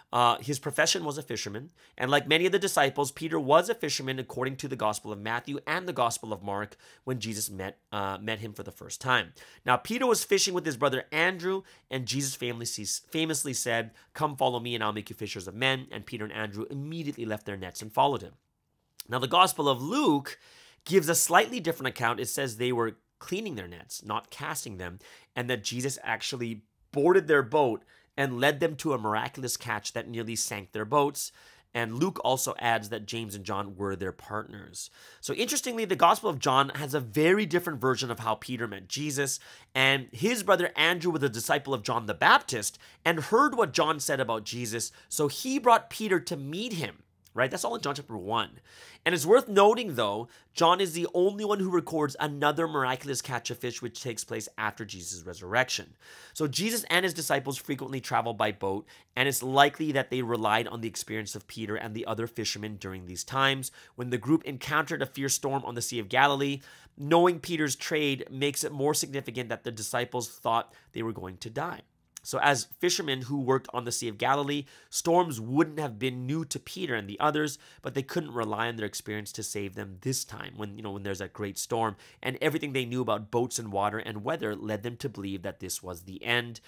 [SPEAKER 2] His profession was a fisherman, and like many of the disciples, Peter was a fisherman according to the Gospel of Matthew and the Gospel of Mark when Jesus met him for the first time. Now, Peter was fishing with his brother Andrew, and Jesus famously said, "Come follow me and I'll make you fishers of men," and Peter and Andrew immediately left their nets and followed him. Now, the Gospel of Luke gives a slightly different account. It says they were cleaning their nets, not casting them, and that Jesus actually boarded their boat and led them to a miraculous catch that nearly sank their boats. And Luke also adds that James and John were their partners. So interestingly, the Gospel of John has a very different version of how Peter met Jesus. And his brother Andrew was a disciple of John the Baptist and heard what John said about Jesus. So he brought Peter to meet him. Right? That's all in John chapter 1. And it's worth noting, though, John is the only one who records another miraculous catch of fish which takes place after Jesus' resurrection. So Jesus and his disciples frequently traveled by boat, and it's likely that they relied on the experience of Peter and the other fishermen during these times. When the group encountered a fierce storm on the Sea of Galilee, knowing Peter's trade makes it more significant that the disciples thought they were going to die. So as fishermen who worked on the Sea of Galilee, storms wouldn't have been new to Peter and the others, but they couldn't rely on their experience to save them this time when there's a great storm. And everything they knew about boats and water and weather led them to believe that this was the end.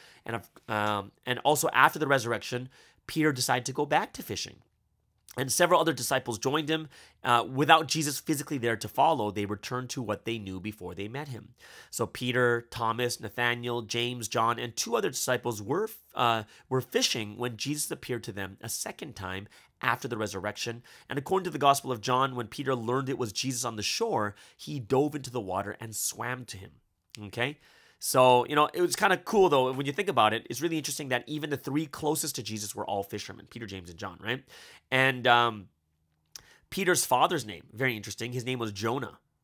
[SPEAKER 2] And also after the resurrection, Peter decided to go back to fishing. And several other disciples joined him. Without Jesus physically there to follow, they returned to what they knew before they met him. So Peter, Thomas, Nathanael, James, John, and 2 other disciples were fishing when Jesus appeared to them a second time after the resurrection. And according to the Gospel of John, when Peter learned it was Jesus on the shore, he dove into the water and swam to him. Okay? So, it was kind of cool, though, when you think about it. It's really interesting that even the 3 closest to Jesus were all fishermen, Peter, James, and John, right? And Peter's father's name, very interesting. His name was Jonah,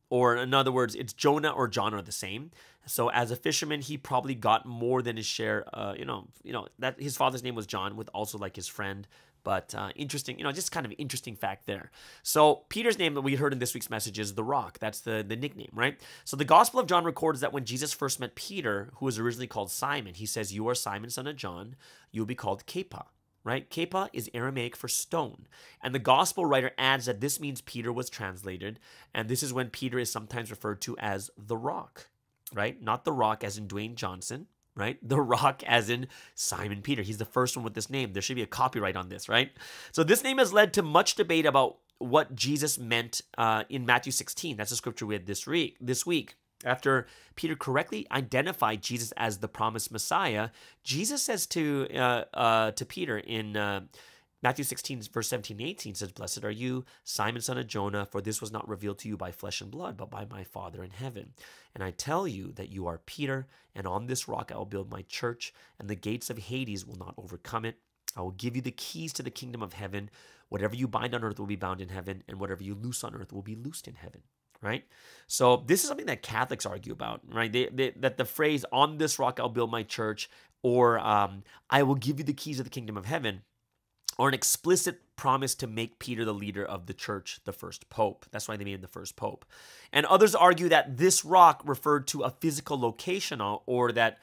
[SPEAKER 2] Or in other words, it's Jonah or John are the same. So as a fisherman, he probably got more than his share. That his father's name was John, with also like his friend. But interesting, just kind of interesting fact there. So Peter's name that we heard in this week's message is the Rock. That's the nickname, right? So the Gospel of John records that when Jesus first met Peter, who was originally called Simon, he says, "You are Simon, son of John. You will be called Kepha." Right? Kepha is Aramaic for stone. And the gospel writer adds that this means Peter was translated. And this is when Peter is sometimes referred to as the Rock, right? Not the Rock as in Dwayne Johnson, right? The Rock as in Simon Peter. He's the first one with this name. There should be a copyright on this, right? So this name has led to much debate about what Jesus meant in Matthew 16. That's the scripture we had this week. After Peter correctly identified Jesus as the promised Messiah, Jesus says to Peter in Matthew 16, verse 17 and 18, says, "Blessed are you, Simon, son of Jonah, for this was not revealed to you by flesh and blood, but by my Father in heaven. And I tell you that you are Peter, and on this rock I will build my church, and the gates of Hades will not overcome it. I will give you the keys to the kingdom of heaven. Whatever you bind on earth will be bound in heaven, and whatever you loose on earth will be loosed in heaven." Right? So this is something that Catholics argue about, right? That the phrase, "on this rock I'll build my church," or "I will give you the keys of the kingdom of heaven," are an explicit promise to make Peter the leader of the church, the first pope. That's why they made him the first pope. And others argue that this rock referred to a physical location, or that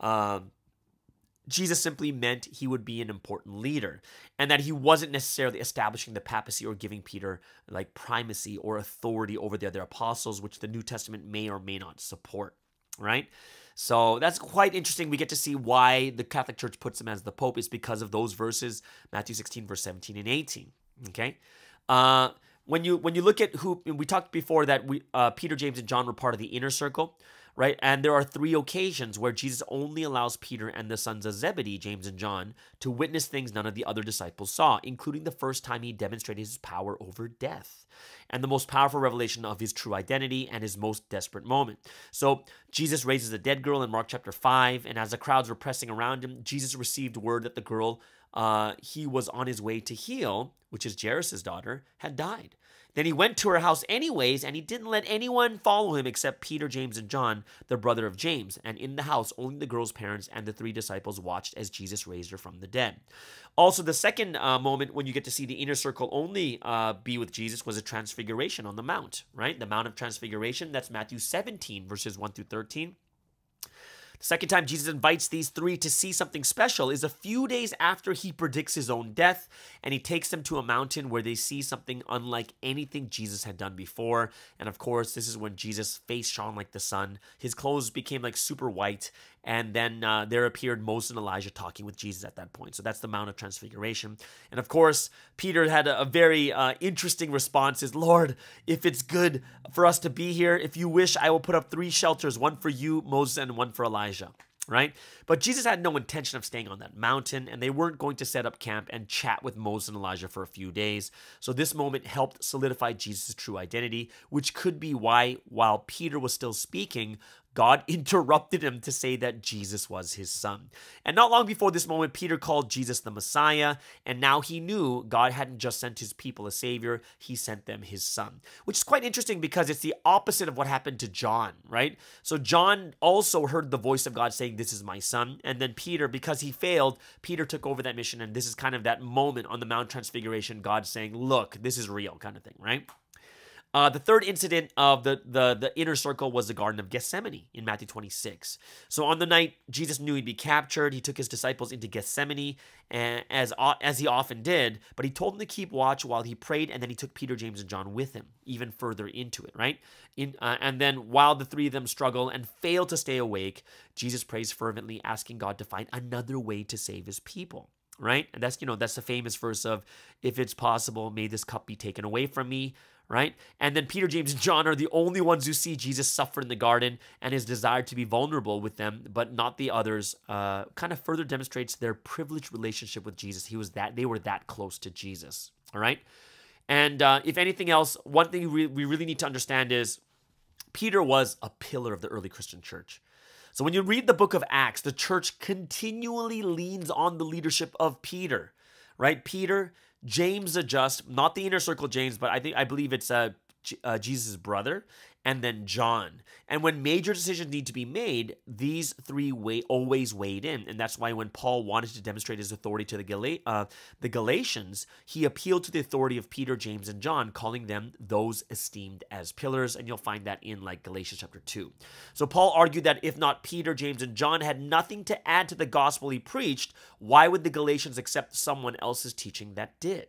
[SPEAKER 2] Jesus simply meant he would be an important leader, and that he wasn't necessarily establishing the papacy or giving Peter like primacy or authority over the other apostles, which the New Testament may or may not support, right? So that's quite interesting. We get to see why the Catholic Church puts him as the Pope is because of those verses, Matthew 16, verse 17 and 18, okay? When you look at who, we talked before that Peter, James, and John were part of the inner circle, right? And there are 3 occasions where Jesus only allows Peter and the sons of Zebedee, James and John, to witness things none of the other disciples saw, including the first time he demonstrated his power over death and the most powerful revelation of his true identity and his most desperate moment. So Jesus raises a dead girl in Mark chapter 5, and as the crowds were pressing around him, Jesus received word that the girl he was on his way to heal, which is Jairus' daughter, had died. Then he went to her house anyways, and he didn't let anyone follow him except Peter, James, and John, the brother of James. And in the house, only the girl's parents and the 3 disciples watched as Jesus raised her from the dead. Also, the second moment when you get to see the inner circle only be with Jesus was a transfiguration on the Mount, right? The Mount of Transfiguration, that's Matthew 17, verses 1 through 13. The second time Jesus invites these 3 to see something special is a few days after he predicts his own death, and he takes them to a mountain where they see something unlike anything Jesus had done before. And of course, this is when Jesus' face shone like the sun. His clothes became like super white, and then there appeared Moses and Elijah talking with Jesus at that point. So that's the Mount of Transfiguration. And of course, Peter had a very interesting response is, "Lord, if it's good for us to be here, if you wish, I will put up 3 shelters, one for you, Moses, and one for Elijah." Right? But Jesus had no intention of staying on that mountain, and they weren't going to set up camp and chat with Moses and Elijah for a few days. So this moment helped solidify Jesus' true identity, which could be why, while Peter was still speaking, God interrupted him to say that Jesus was his son. And not long before this moment, Peter called Jesus the Messiah, and now he knew God hadn't just sent his people a savior, he sent them his son. Which is quite interesting because it's the opposite of what happened to John, right? So John also heard the voice of God saying, "This is my son." And then Peter, because he failed, Peter took over that mission, and this is kind of that moment on the Mount Transfiguration, God saying, "Look, this is real," kind of thing, right? The third incident of the inner circle was the Garden of Gethsemane in Matthew 26. So on the night Jesus knew he'd be captured, he took his disciples into Gethsemane, as he often did, but he told them to keep watch while he prayed, and then he took Peter, James, and John with him, even further into it, right? And then while the 3 of them struggle and fail to stay awake, Jesus prays fervently, asking God to find another way to save his people. Right? And that's the famous verse of, "If it's possible, may this cup be taken away from me," right? And then Peter, James, and John are the only ones who see Jesus suffer in the garden, and his desire to be vulnerable with them, but not the others, kind of further demonstrates their privileged relationship with Jesus. They were that close to Jesus, all right? And if anything else, one thing we really need to understand is Peter was a pillar of the early Christian church. So when you read the book of Acts, the church continually leans on the leadership of Peter, right? Peter, James the Just, not the inner circle James, but I believe it's Jesus' brother, and then John. And when major decisions need to be made, these three always weighed in. And that's why when Paul wanted to demonstrate his authority to the Galatians, he appealed to the authority of Peter, James, and John, calling them those esteemed as pillars. And you'll find that in like Galatians chapter 2. So Paul argued that if not Peter, James, and John had nothing to add to the gospel he preached, why would the Galatians accept someone else's teaching that did?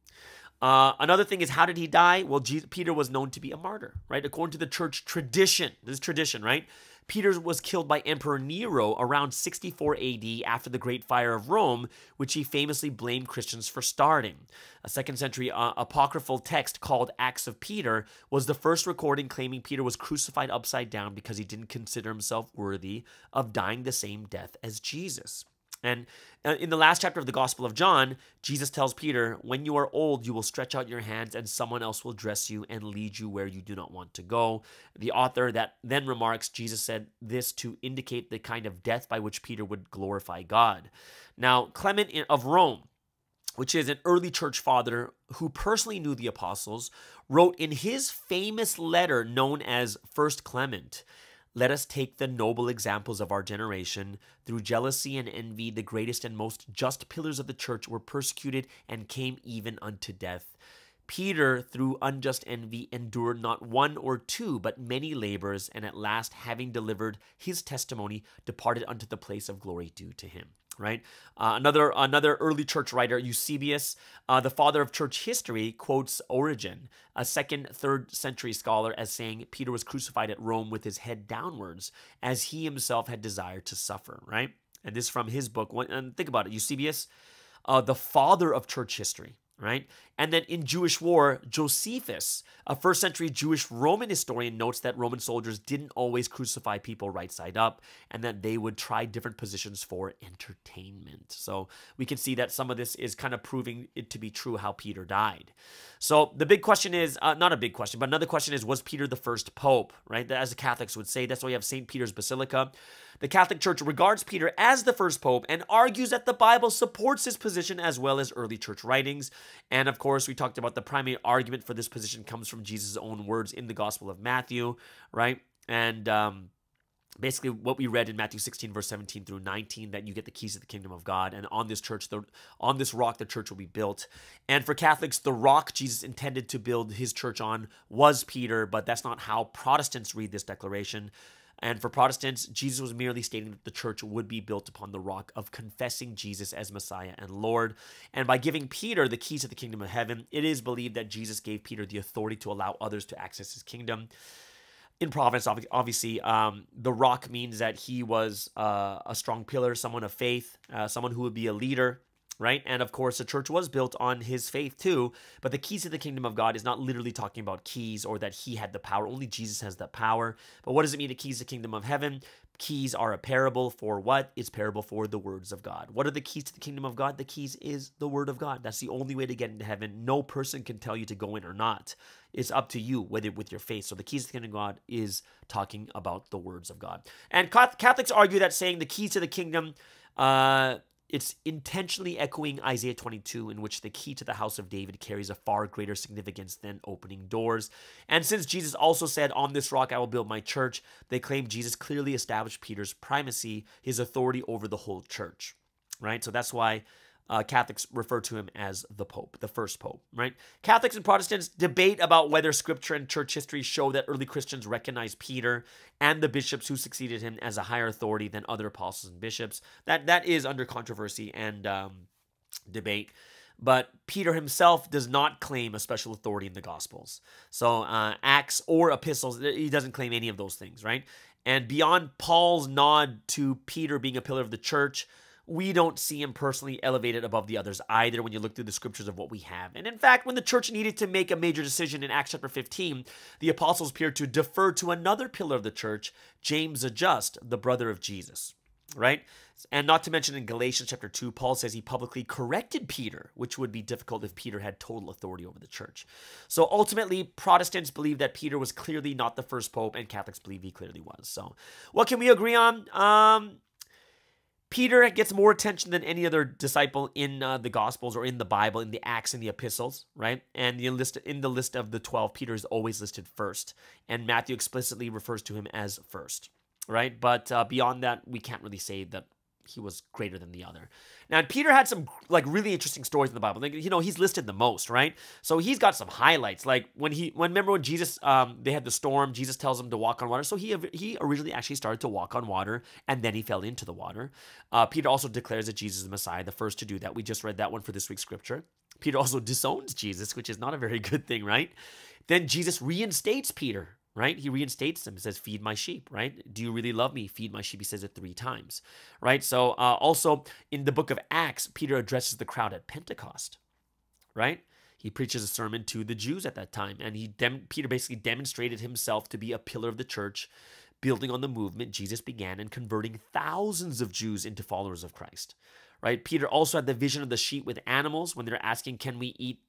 [SPEAKER 2] Another thing is, how did he die? Well, Peter was known to be a martyr, right? According to the church tradition, this is tradition, right? Peter was killed by Emperor Nero around 64 AD after the Great Fire of Rome, which he famously blamed Christians for starting. A 2nd century apocryphal text called Acts of Peter was the first recording claiming Peter was crucified upside down because he didn't consider himself worthy of dying the same death as Jesus. And in the last chapter of the Gospel of John, Jesus tells Peter, when you are old, you will stretch out your hands and someone else will dress you and lead you where you do not want to go. The author that then remarks, Jesus said this to indicate the kind of death by which Peter would glorify God. Now, Clement of Rome, which is an early church father who personally knew the apostles, wrote in his famous letter known as First Clement, let us take the noble examples of our generation. Through jealousy and envy, the greatest and most just pillars of the church were persecuted and came even unto death. Peter, through unjust envy, endured not one or two, but many labors, and at last, having delivered his testimony, departed unto the place of glory due to him. Right? Another early church writer, Eusebius, the father of church history, quotes Origen, a 2nd, 3rd century scholar, as saying Peter was crucified at Rome with his head downwards, as he himself had desired to suffer. Right? And this from his book. And think about it, Eusebius, the father of church history. Right? And then in Jewish War, Josephus, a 1st century Jewish Roman historian, notes that Roman soldiers didn't always crucify people right side up and that they would try different positions for entertainment. So we can see that some of this is kind of proving it to be true how Peter died. So the big question is, not a big question, but another question is, was Peter the first pope? Right? As the Catholics would say, that's why we have St. Peter's Basilica. The Catholic Church regards Peter as the first pope and argues that the Bible supports his position as well as early church writings. And of course, we talked about the primary argument for this position comes from Jesus' own words in the Gospel of Matthew, right? And basically what we read in Matthew 16, verse 17 through 19, that you get the keys to the kingdom of God. And on this rock, the church will be built. And for Catholics, the rock Jesus intended to build his church on was Peter, but that's not how Protestants read this declaration. And for Protestants, Jesus was merely stating that the church would be built upon the rock of confessing Jesus as Messiah and Lord. And by giving Peter the keys to the kingdom of heaven, it is believed that Jesus gave Peter the authority to allow others to access his kingdom. In Providence, obviously, the rock means that he was a strong pillar, someone of faith, someone who would be a leader. Right? And of course, the church was built on his faith too, but the keys to the kingdom of God is not literally talking about keys or that he had the power. Only Jesus has that power. But what does it mean, the keys to the kingdom of heaven? Keys are a parable for what? It's parable for the words of God. What are the keys to the kingdom of God? The keys is the word of God. That's the only way to get into heaven. No person can tell you to go in or not. It's up to you, whether with your faith. So the keys to the kingdom of God is talking about the words of God. And Catholics argue that saying the keys to the kingdom, it's intentionally echoing Isaiah 22, in which the key to the house of David carries a far greater significance than opening doors. And since Jesus also said, on this rock I will build my church, they claim Jesus clearly established Peter's primacy, his authority over the whole church. Right? So that's why Catholics refer to him as the Pope, the first Pope, right? Catholics and Protestants debate about whether Scripture and church history show that early Christians recognized Peter and the bishops who succeeded him as a higher authority than other apostles and bishops. That is under controversy and debate. But Peter himself does not claim a special authority in the Gospels. So Acts or epistles, he doesn't claim any of those things, right? And beyond Paul's nod to Peter being a pillar of the church, we don't see him personally elevated above the others either when you look through the scriptures of what we have. And in fact, when the church needed to make a major decision in Acts chapter 15, the apostles appeared to defer to another pillar of the church, James the Just, the brother of Jesus, right? And not to mention in Galatians chapter 2, Paul says he publicly corrected Peter, which would be difficult if Peter had total authority over the church. So ultimately, Protestants believe that Peter was clearly not the first pope, and Catholics believe he clearly was. So what can we agree on? Peter gets more attention than any other disciple in the Gospels or in the Bible, in the Acts and the Epistles, right? And in the list of the 12, Peter is always listed first. And Matthew explicitly refers to him as first, right? But beyond that, we can't really say that he was greater than the other. Now, Peter had some like really interesting stories in the Bible. Like, he's listed the most, right? So he's got some highlights. Like remember when Jesus, they had the storm, Jesus tells him to walk on water. So he originally actually started to walk on water, and then he fell into the water. Peter also declares that Jesus is the Messiah, the first to do that. We just read that one for this week's scripture. Peter also disowns Jesus, which is not a very good thing, right? Then Jesus reinstates Peter, right? He reinstates him and says, feed my sheep, right? Do you really love me? Feed my sheep. He says it 3 times, right? So also in the book of Acts, Peter addresses the crowd at Pentecost, right? He preaches a sermon to the Jews at that time. And Peter basically demonstrated himself to be a pillar of the church, building on the movement Jesus began and converting thousands of Jews into followers of Christ, right? Peter also had the vision of the sheep with animals when they're asking, can we eat,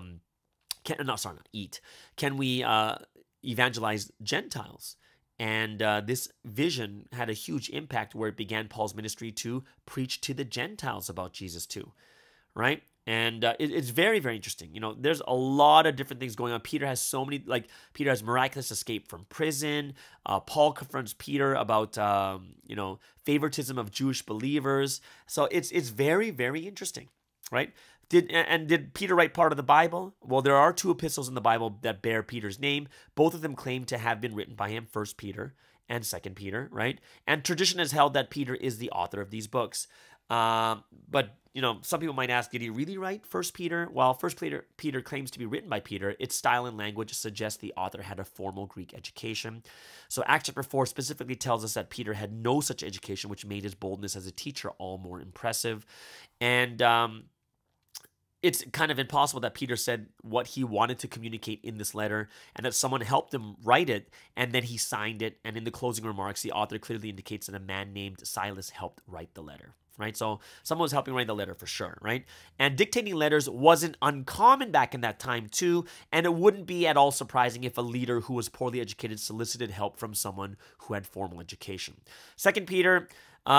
[SPEAKER 2] can we evangelize Gentiles? And this vision had a huge impact where it began Paul's ministry to preach to the Gentiles about Jesus too, right? And it's very, very interesting. There's a lot of different things going on. Peter has Peter has miraculous escape from prison. Paul confronts Peter about, favoritism of Jewish believers. So it's very, very interesting, right? Did Peter write part of the Bible? Well, there are 2 epistles in the Bible that bear Peter's name. Both of them claim to have been written by him, 1 Peter and 2 Peter, right? And tradition has held that Peter is the author of these books. But some people might ask, did he really write 1 Peter? While 1 Peter claims to be written by Peter, its style and language suggests the author had a formal Greek education. So Acts chapter 4 specifically tells us that Peter had no such education, which made his boldness as a teacher all more impressive. And it's kind of impossible that Peter said what he wanted to communicate in this letter and that someone helped him write it and then he signed it. And in the closing remarks, the author clearly indicates that a man named Silas helped write the letter, right? So someone was helping write the letter for sure, right? And dictating letters wasn't uncommon back in that time too. And it wouldn't be at all surprising if a leader who was poorly educated solicited help from someone who had formal education. 2 Peter,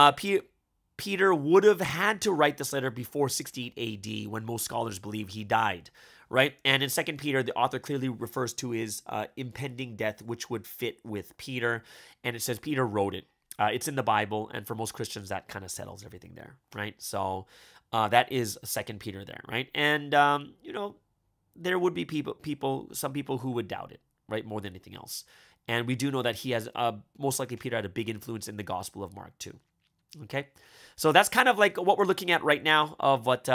[SPEAKER 2] Peter would have had to write this letter before 68 AD when most scholars believe he died, right? And in 2 Peter, the author clearly refers to his impending death, which would fit with Peter. And it says Peter wrote it. It's in the Bible, and for most Christians, that kind of settles everything there, right? So that is 2 Peter there, right? And, there would be some people who would doubt it, right, more than anything else. And we do know that he has, most likely Peter had a big influence in the Gospel of Mark too. Okay, so that's kind of like what we're looking at right now of what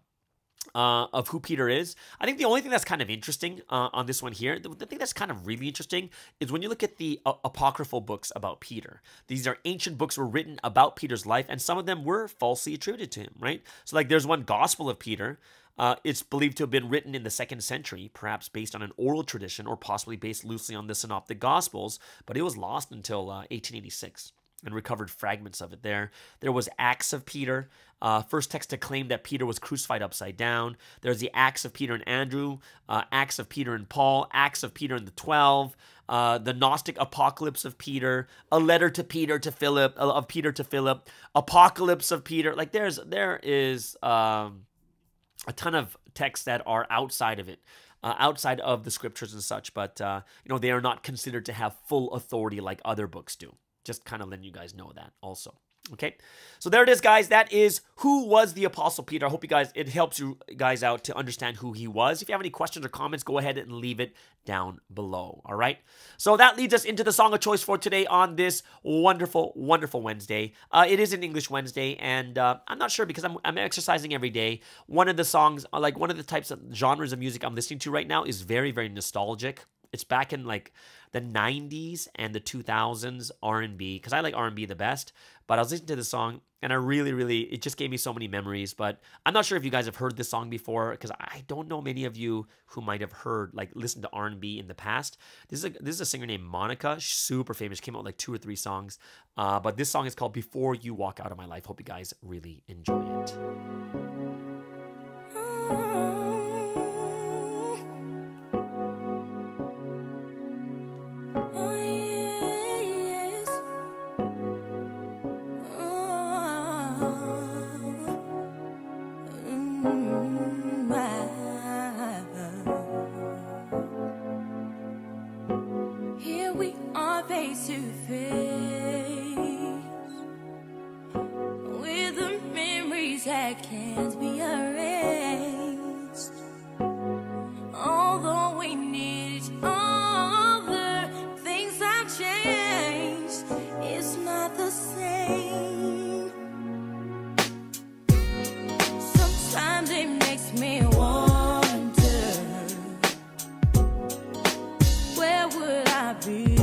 [SPEAKER 2] of who Peter is. I think the only thing that's kind of interesting on this one here, the thing that's kind of really interesting is when you look at the apocryphal books about Peter. These are ancient books were written about Peter's life, and some of them were falsely attributed to him, right? So like there's one Gospel of Peter. It's believed to have been written in the 2nd century, perhaps based on an oral tradition or possibly based loosely on the Synoptic Gospels, but it was lost until 1886. And recovered fragments of it there. There was Acts of Peter, first text to claim that Peter was crucified upside down. There's the Acts of Peter and Andrew, Acts of Peter and Paul, Acts of Peter and the 12, the Gnostic Apocalypse of Peter, a letter to Peter to Philip, of Peter to Philip, Apocalypse of Peter. Like there is a ton of texts that are outside of it. Outside of the scriptures and such, but they are not considered to have full authority like other books do. Just kind of letting you guys know that also. Okay, so there it is, guys. That is who was the Apostle Peter. I hope it helps you guys out to understand who he was. If you have any questions or comments, go ahead and leave it down below. All right, so that leads us into the song of choice for today on this wonderful, wonderful Wednesday. It is an English Wednesday, and I'm not sure because I'm exercising every day. One of the songs, like one of the types of genres of music I'm listening to right now is very, very nostalgic. It's back in like the 90s and the 2000s R&B, because I like R&B the best. But I was listening to the song, and I really, it just gave me so many memories. But I'm not sure if you guys have heard this song before, because I don't know many of you who might have listened to R&B in the past. This is a singer named Monica, super famous. She came out with like 2 or 3 songs. But this song is called Before You Walk Out of My Life. Hope you guys really enjoy it.
[SPEAKER 6] that can't be erased. Although we need each other, things have changed. It's not the same. Sometimes it makes me wonder, where would I be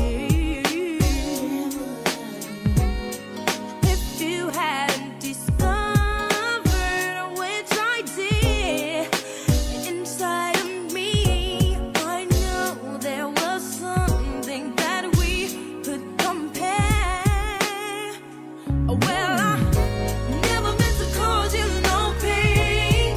[SPEAKER 6] if you hadn't discovered, which I did, inside of me? I know there was something that we could compare. Well, I never meant to cause you no pain.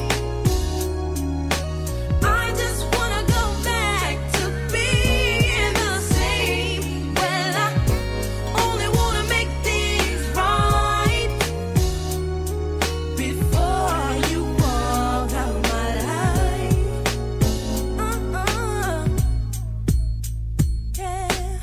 [SPEAKER 6] I just wanna go back to being the same. Well, I only wanna make things right before you walk out my life. Yeah.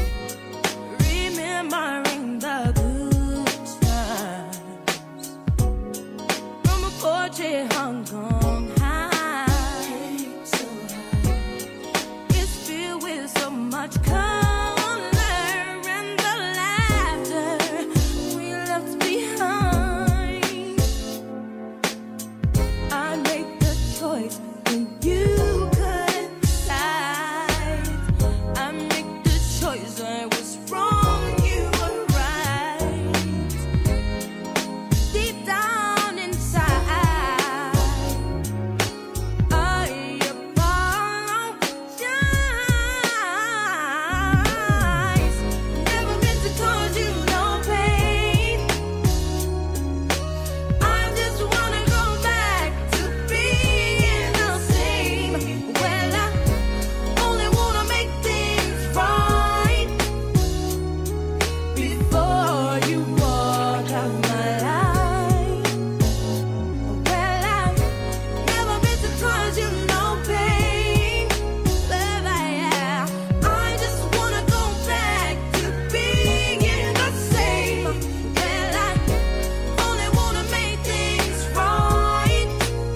[SPEAKER 6] Remembering the good times from a porch in Hong Kong high. It's filled with so much color and the laughter we left behind. I made the choice when you couldn't decide. I make the choice, I was wrong, you were right. Deep down inside, I apologize. Never meant to cause you no pain. I just wanna go back to being the same. Well, I only wanna make things right before you walk out my life. Well, I never meant to cause you no pain, baby. I just wanna go back to being the same. Well, I only wanna make things right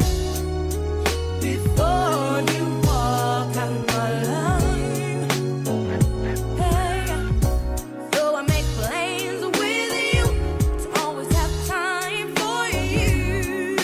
[SPEAKER 6] before you walk out my life. Hey, so I make plans with you to always have time for you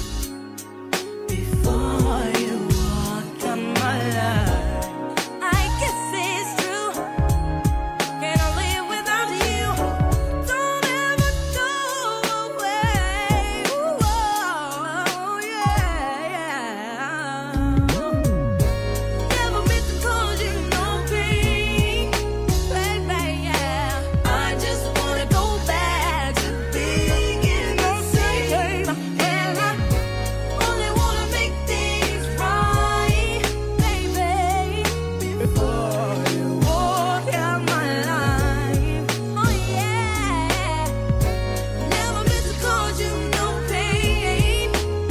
[SPEAKER 6] before you walk out my life. I guess it's true. Can I live without you? Don't ever go away. Ooh, yeah. Never meant to cause you no pain, baby. Yeah. I just wanna go back to being the same. And I only wanna make things right, baby, before you walk out my life. Oh yeah. Never meant to cause you no pain.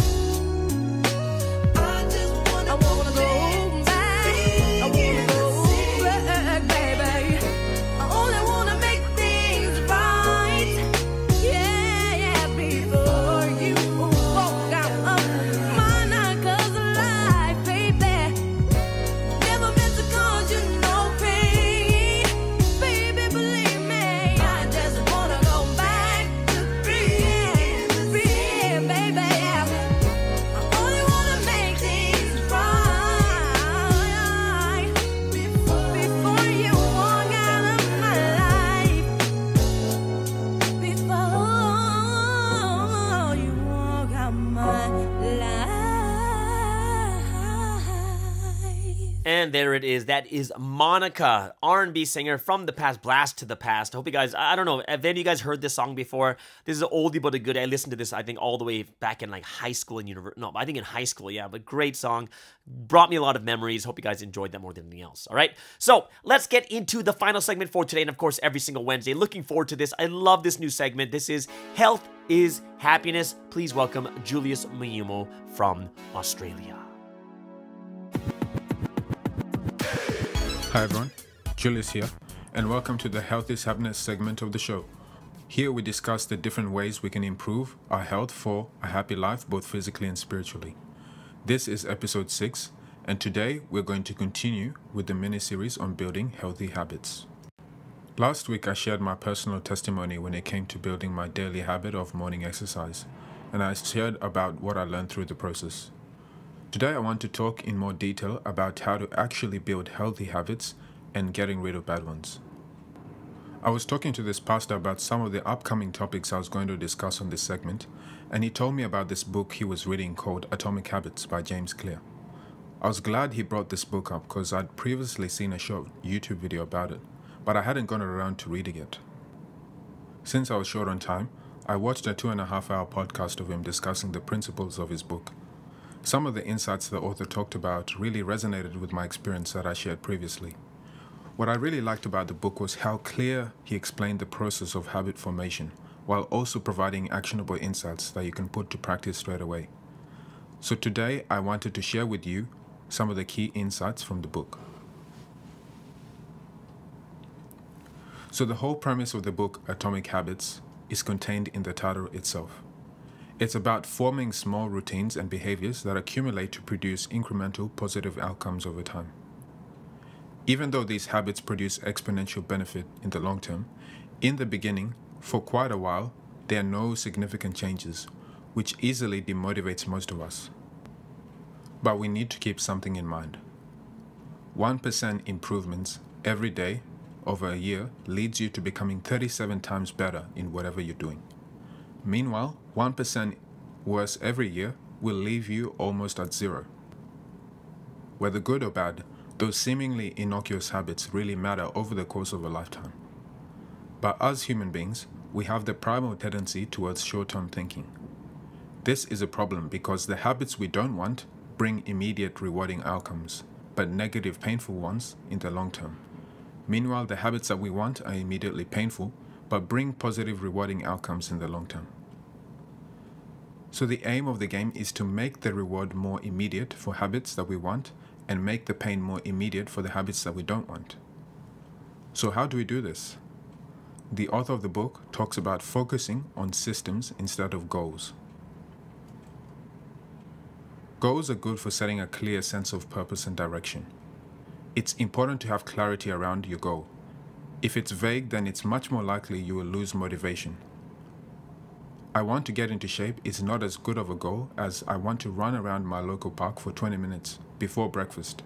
[SPEAKER 6] I just wanna go back. I wanna go back, baby. I only wanna make things right. Yeah, before you walk out of my life. 'Cause life, baby, never meant to cause you no pain. Baby, believe me, I just wanna go back to being, baby. I only wanna make things right before you walk out of my life. Before you walk out my life.
[SPEAKER 2] And there it is. That is Monica, R&B singer from the past, blast to the past. I hope you guys, I don't know, have any of you guys heard this song before? This is an oldie but a goodie. I listened to this, I think, all the way back in like high school and university. No, I think in high school, yeah, but great song. Brought me a lot of memories. Hope you guys enjoyed that more than anything else. All right, so let's get into the final segment for today. And of course, every single Wednesday. Looking forward to this. I love this new segment. This is Health is Happiness. Please welcome Julius Mayumo from Australia.
[SPEAKER 9] Hi everyone, Julius here, and welcome to the Health is Happiness segment of the show. Here we discuss the different ways we can improve our health for a happy life, both physically and spiritually. This is episode 6, and today we're going to continue with the mini-series on building healthy habits. Last week I shared my personal testimony when it came to building my daily habit of morning exercise, and I shared about what I learned through the process. Today I want to talk in more detail about how to actually build healthy habits and getting rid of bad ones. I was talking to this pastor about some of the upcoming topics I was going to discuss on this segment, and he told me about this book he was reading called Atomic Habits by James Clear. I was glad he brought this book up because I'd previously seen a short YouTube video about it, but I hadn't gotten around to reading it. Since I was short on time, I watched a 2.5-hour podcast of him discussing the principles of his book. Some of the insights the author talked about really resonated with my experience that I shared previously. What I really liked about the book was how clear he explained the process of habit formation, while also providing actionable insights that you can put to practice straight away. So today, I wanted to share with you some of the key insights from the book. So the whole premise of the book, Atomic Habits, is contained in the title itself. It's about forming small routines and behaviors that accumulate to produce incremental positive outcomes over time. Even though these habits produce exponential benefit in the long term, in the beginning, for quite a while, there are no significant changes, which easily demotivates most of us. But we need to keep something in mind. 1% improvements every day over a year leads you to becoming 37 times better in whatever you're doing. Meanwhile, 1% worse every year will leave you almost at zero. Whether good or bad, those seemingly innocuous habits really matter over the course of a lifetime. But as human beings, we have the primal tendency towards short-term thinking. This is a problem because the habits we don't want bring immediate rewarding outcomes, but negative painful ones in the long term. Meanwhile, the habits that we want are immediately painful, but bring positive rewarding outcomes in the long term. So the aim of the game is to make the reward more immediate for habits that we want and make the pain more immediate for the habits that we don't want. So how do we do this? The author of the book talks about focusing on systems instead of goals. Goals are good for setting a clear sense of purpose and direction. It's important to have clarity around your goal. If it's vague, then it's much more likely you will lose motivation. I want to get into shape is not as good of a goal as I want to run around my local park for 20 minutes before breakfast.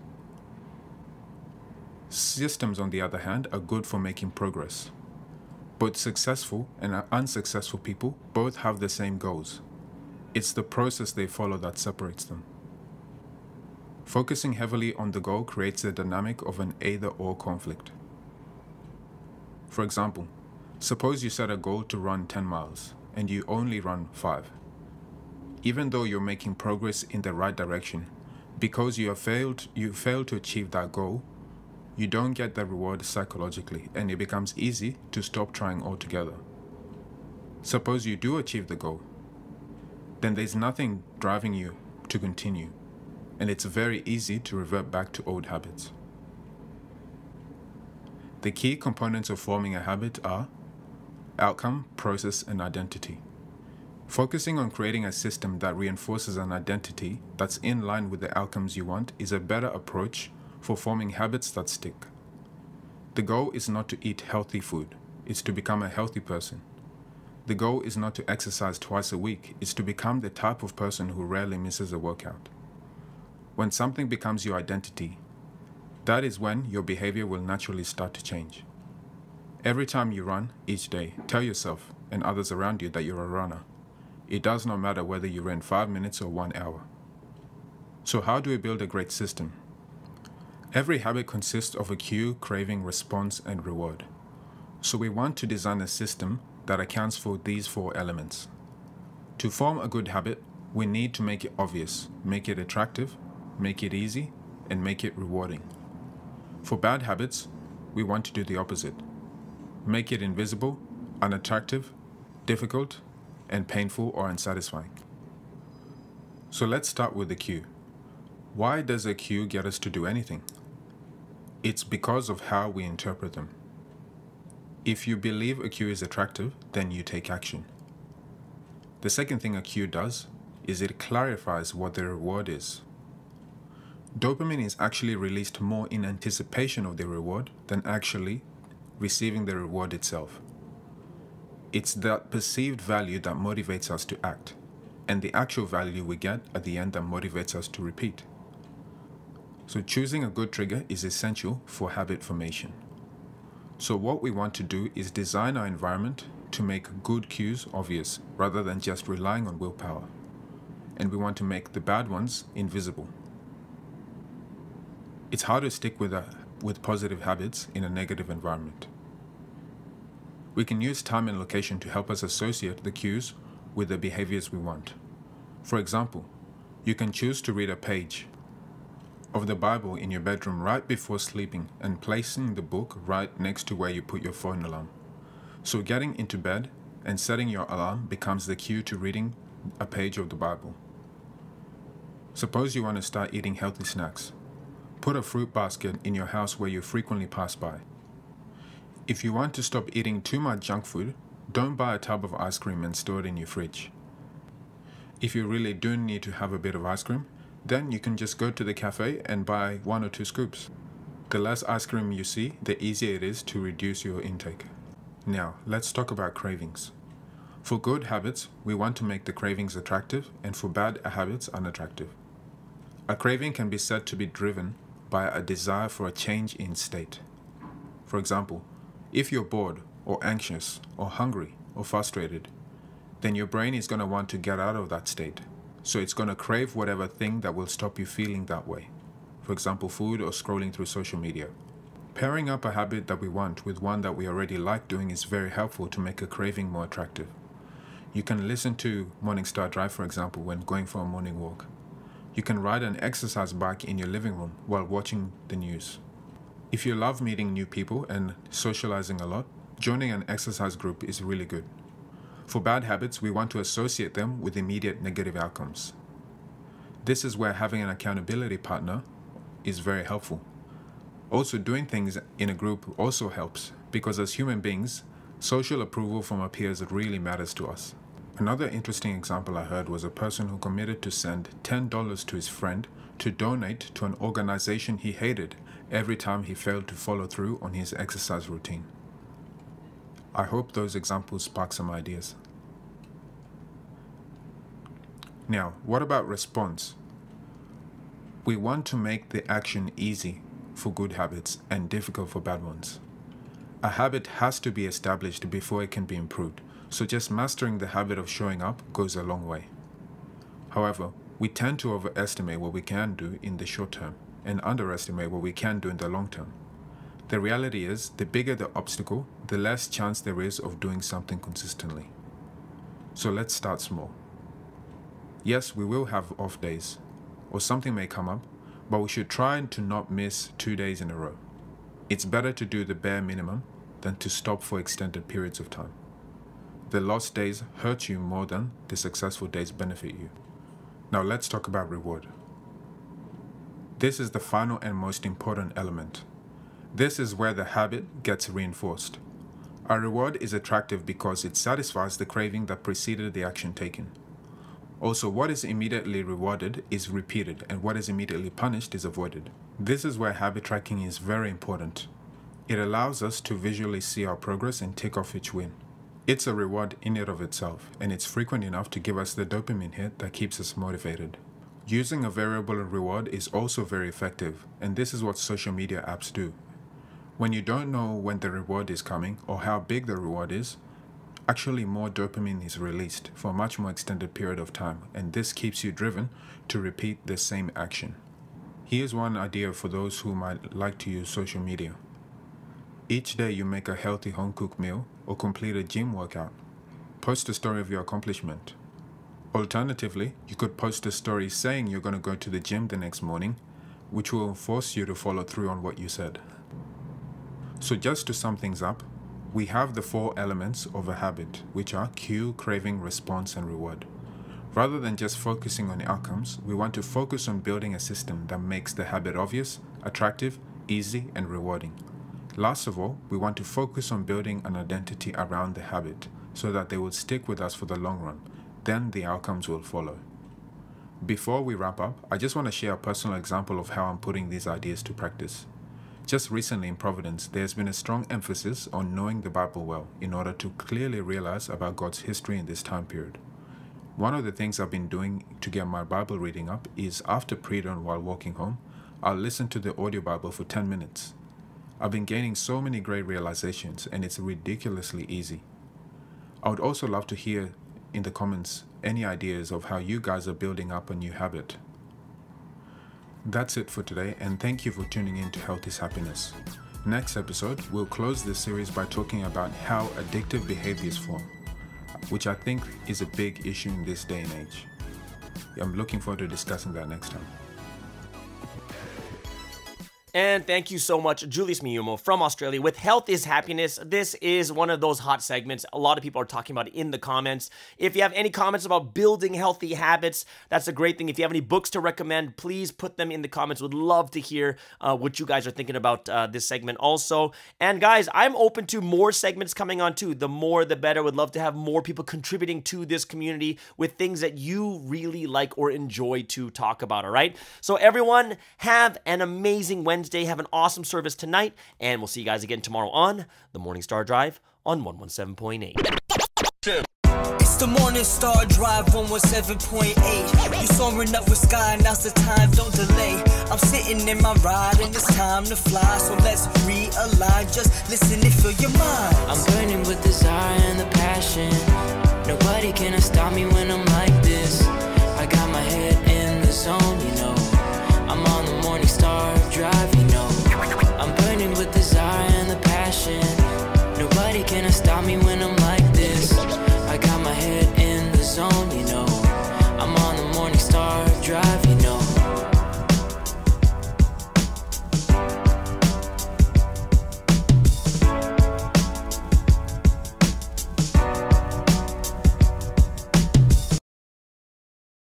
[SPEAKER 9] Systems, on the other hand, are good for making progress. Both successful and unsuccessful people both have the same goals. It's the process they follow that separates them. Focusing heavily on the goal creates the dynamic of an either-or conflict. For example, suppose you set a goal to run 10 miles. And you only run 5. Even though you're making progress in the right direction, because you failed to achieve that goal, you don't get the reward psychologically, and it becomes easy to stop trying altogether. Suppose you do achieve the goal, then there's nothing driving you to continue, and it's very easy to revert back to old habits. The key components of forming a habit are outcome, process, and identity. Focusing on creating a system that reinforces an identity that's in line with the outcomes you want is a better approach for forming habits that stick. The goal is not to eat healthy food, it's to become a healthy person. The goal is not to exercise twice a week, it's to become the type of person who rarely misses a workout. When something becomes your identity, that is when your behavior will naturally start to change. Every time you run, each day, tell yourself and others around you that you're a runner. It does not matter whether you ran 5 minutes or 1 hour. So how do we build a great system? Every habit consists of a cue, craving, response, and reward. So we want to design a system that accounts for these 4 elements. To form a good habit, we need to make it obvious, make it attractive, make it easy, and make it rewarding. For bad habits, we want to do the opposite. Make it invisible, unattractive, difficult, and painful or unsatisfying. So let's start with the cue. Why does a cue get us to do anything? It's because of how we interpret them. If you believe a cue is attractive, then you take action. The second thing a cue does is it clarifies what the reward is. Dopamine is actually released more in anticipation of the reward than actually receiving the reward itself. It's that perceived value that motivates us to act, and the actual value we get at the end that motivates us to repeat. So choosing a good trigger is essential for habit formation. So what we want to do is design our environment to make good cues obvious rather than just relying on willpower. And we want to make the bad ones invisible. It's hard to stick with positive habits in a negative environment. We can use time and location to help us associate the cues with the behaviors we want. For example, you can choose to read a page of the Bible in your bedroom right before sleeping and placing the book right next to where you put your phone alarm. So getting into bed and setting your alarm becomes the cue to reading a page of the Bible. Suppose you want to start eating healthy snacks. Put a fruit basket in your house where you frequently pass by. If you want to stop eating too much junk food, don't buy a tub of ice cream and store it in your fridge. If you really do need to have a bit of ice cream, then you can just go to the cafe and buy 1 or 2 scoops. The less ice cream you see, the easier it is to reduce your intake. Now, let's talk about cravings. For good habits, we want to make the cravings attractive, and for bad habits unattractive. A craving can be said to be driven by a desire for a change in state. For example, if you're bored or anxious or hungry or frustrated, then your brain is going to want to get out of that state. So it's going to crave whatever thing that will stop you feeling that way. For example, food or scrolling through social media. Pairing up a habit that we want with one that we already like doing is very helpful to make a craving more attractive. You can listen to Morning Star Drive, for example, when going for a morning walk. You can ride an exercise bike in your living room while watching the news. If you love meeting new people and socializing a lot, joining an exercise group is really good. For bad habits, we want to associate them with immediate negative outcomes. This is where having an accountability partner is very helpful. Also, doing things in a group also helps, because as human beings, social approval from our peers really matters to us. Another interesting example I heard was a person who committed to send $10 to his friend to donate to an organization he hated every time he failed to follow through on his exercise routine. I hope those examples spark some ideas. Now, what about response? We want to make the action easy for good habits and difficult for bad ones. A habit has to be established before it can be improved, so just mastering the habit of showing up goes a long way. However, we tend to overestimate what we can do in the short term and underestimate what we can do in the long term. The reality is, the bigger the obstacle, the less chance there is of doing something consistently. So let's start small. Yes, we will have off days, or something may come up, but we should try to not miss 2 days in a row. It's better to do the bare minimum than to stop for extended periods of time. The lost days hurt you more than the successful days benefit you. Now let's talk about reward. This is the final and most important element. This is where the habit gets reinforced. A reward is attractive because it satisfies the craving that preceded the action taken. Also, what is immediately rewarded is repeated, and what is immediately punished is avoided. This is where habit tracking is very important. It allows us to visually see our progress and tick off each win. It's a reward in and of itself, and it's frequent enough to give us the dopamine hit that keeps us motivated. Using a variable reward is also very effective, and this is what social media apps do. When you don't know when the reward is coming or how big the reward is, actually more dopamine is released for a much more extended period of time, and this keeps you driven to repeat the same action. Here's one idea for those who might like to use social media. Each day you make a healthy home-cooked meal or complete a gym workout. Post a story of your accomplishment. Alternatively, you could post a story saying you're going to go to the gym the next morning, which will force you to follow through on what you said. So just to sum things up, we have the 4 elements of a habit, which are cue, craving, response, and reward. Rather than just focusing on the outcomes, we want to focus on building a system that makes the habit obvious, attractive, easy, and rewarding. Last of all, we want to focus on building an identity around the habit so that they will stick with us for the long run. Then the outcomes will follow. Before we wrap up, I just want to share a personal example of how I'm putting these ideas to practice. Just recently in Providence, there's been a strong emphasis on knowing the Bible well in order to clearly realize about God's history in this time period. One of the things I've been doing to get my Bible reading up is after pre-dawn while walking home, I'll listen to the audio Bible for 10 minutes. I've been gaining so many great realizations and it's ridiculously easy. I would also love to hear in the comments any ideas of how you guys are building up a new habit. That's it for today, and thank you for tuning in to Health is Happiness. Next episode, we'll close this series by talking about how addictive behaviors form, which I think is a big issue in this day and age. I'm looking forward to discussing that next time.
[SPEAKER 2] And thank you so much, Julius Miyumo from Australia with Health is Happiness. This is one of those hot segments a lot of people are talking about in the comments. If you have any comments about building healthy habits, that's a great thing. If you have any books to recommend, please put them in the comments. Would love to hear what you guys are thinking about this segment also. And guys, I'm open to more segments coming on too. The more, the better. Would love to have more people contributing to this community with things that you really like or enjoy to talk about, all right? So everyone, have an amazing Wednesday. Have an awesome service tonight, and we'll see you guys again tomorrow on the Morning Star Drive on 117.8.
[SPEAKER 1] It's the Morning Star Drive 117.8. You soaring up with sky, now's the time, don't delay. I'm sitting in my ride and it's time to fly, so let's realign. Just listen and fill your mind.
[SPEAKER 3] I'm burning with desire and the passion. Nobody can stop me when I'm like this. I got my head in the zone, you know. I'm on the Morning Star Drive, you know. I'm burning with desire and the passion. Nobody can stop me when I'm like this. I got my head in the zone, you know. I'm on the Morning Star Drive,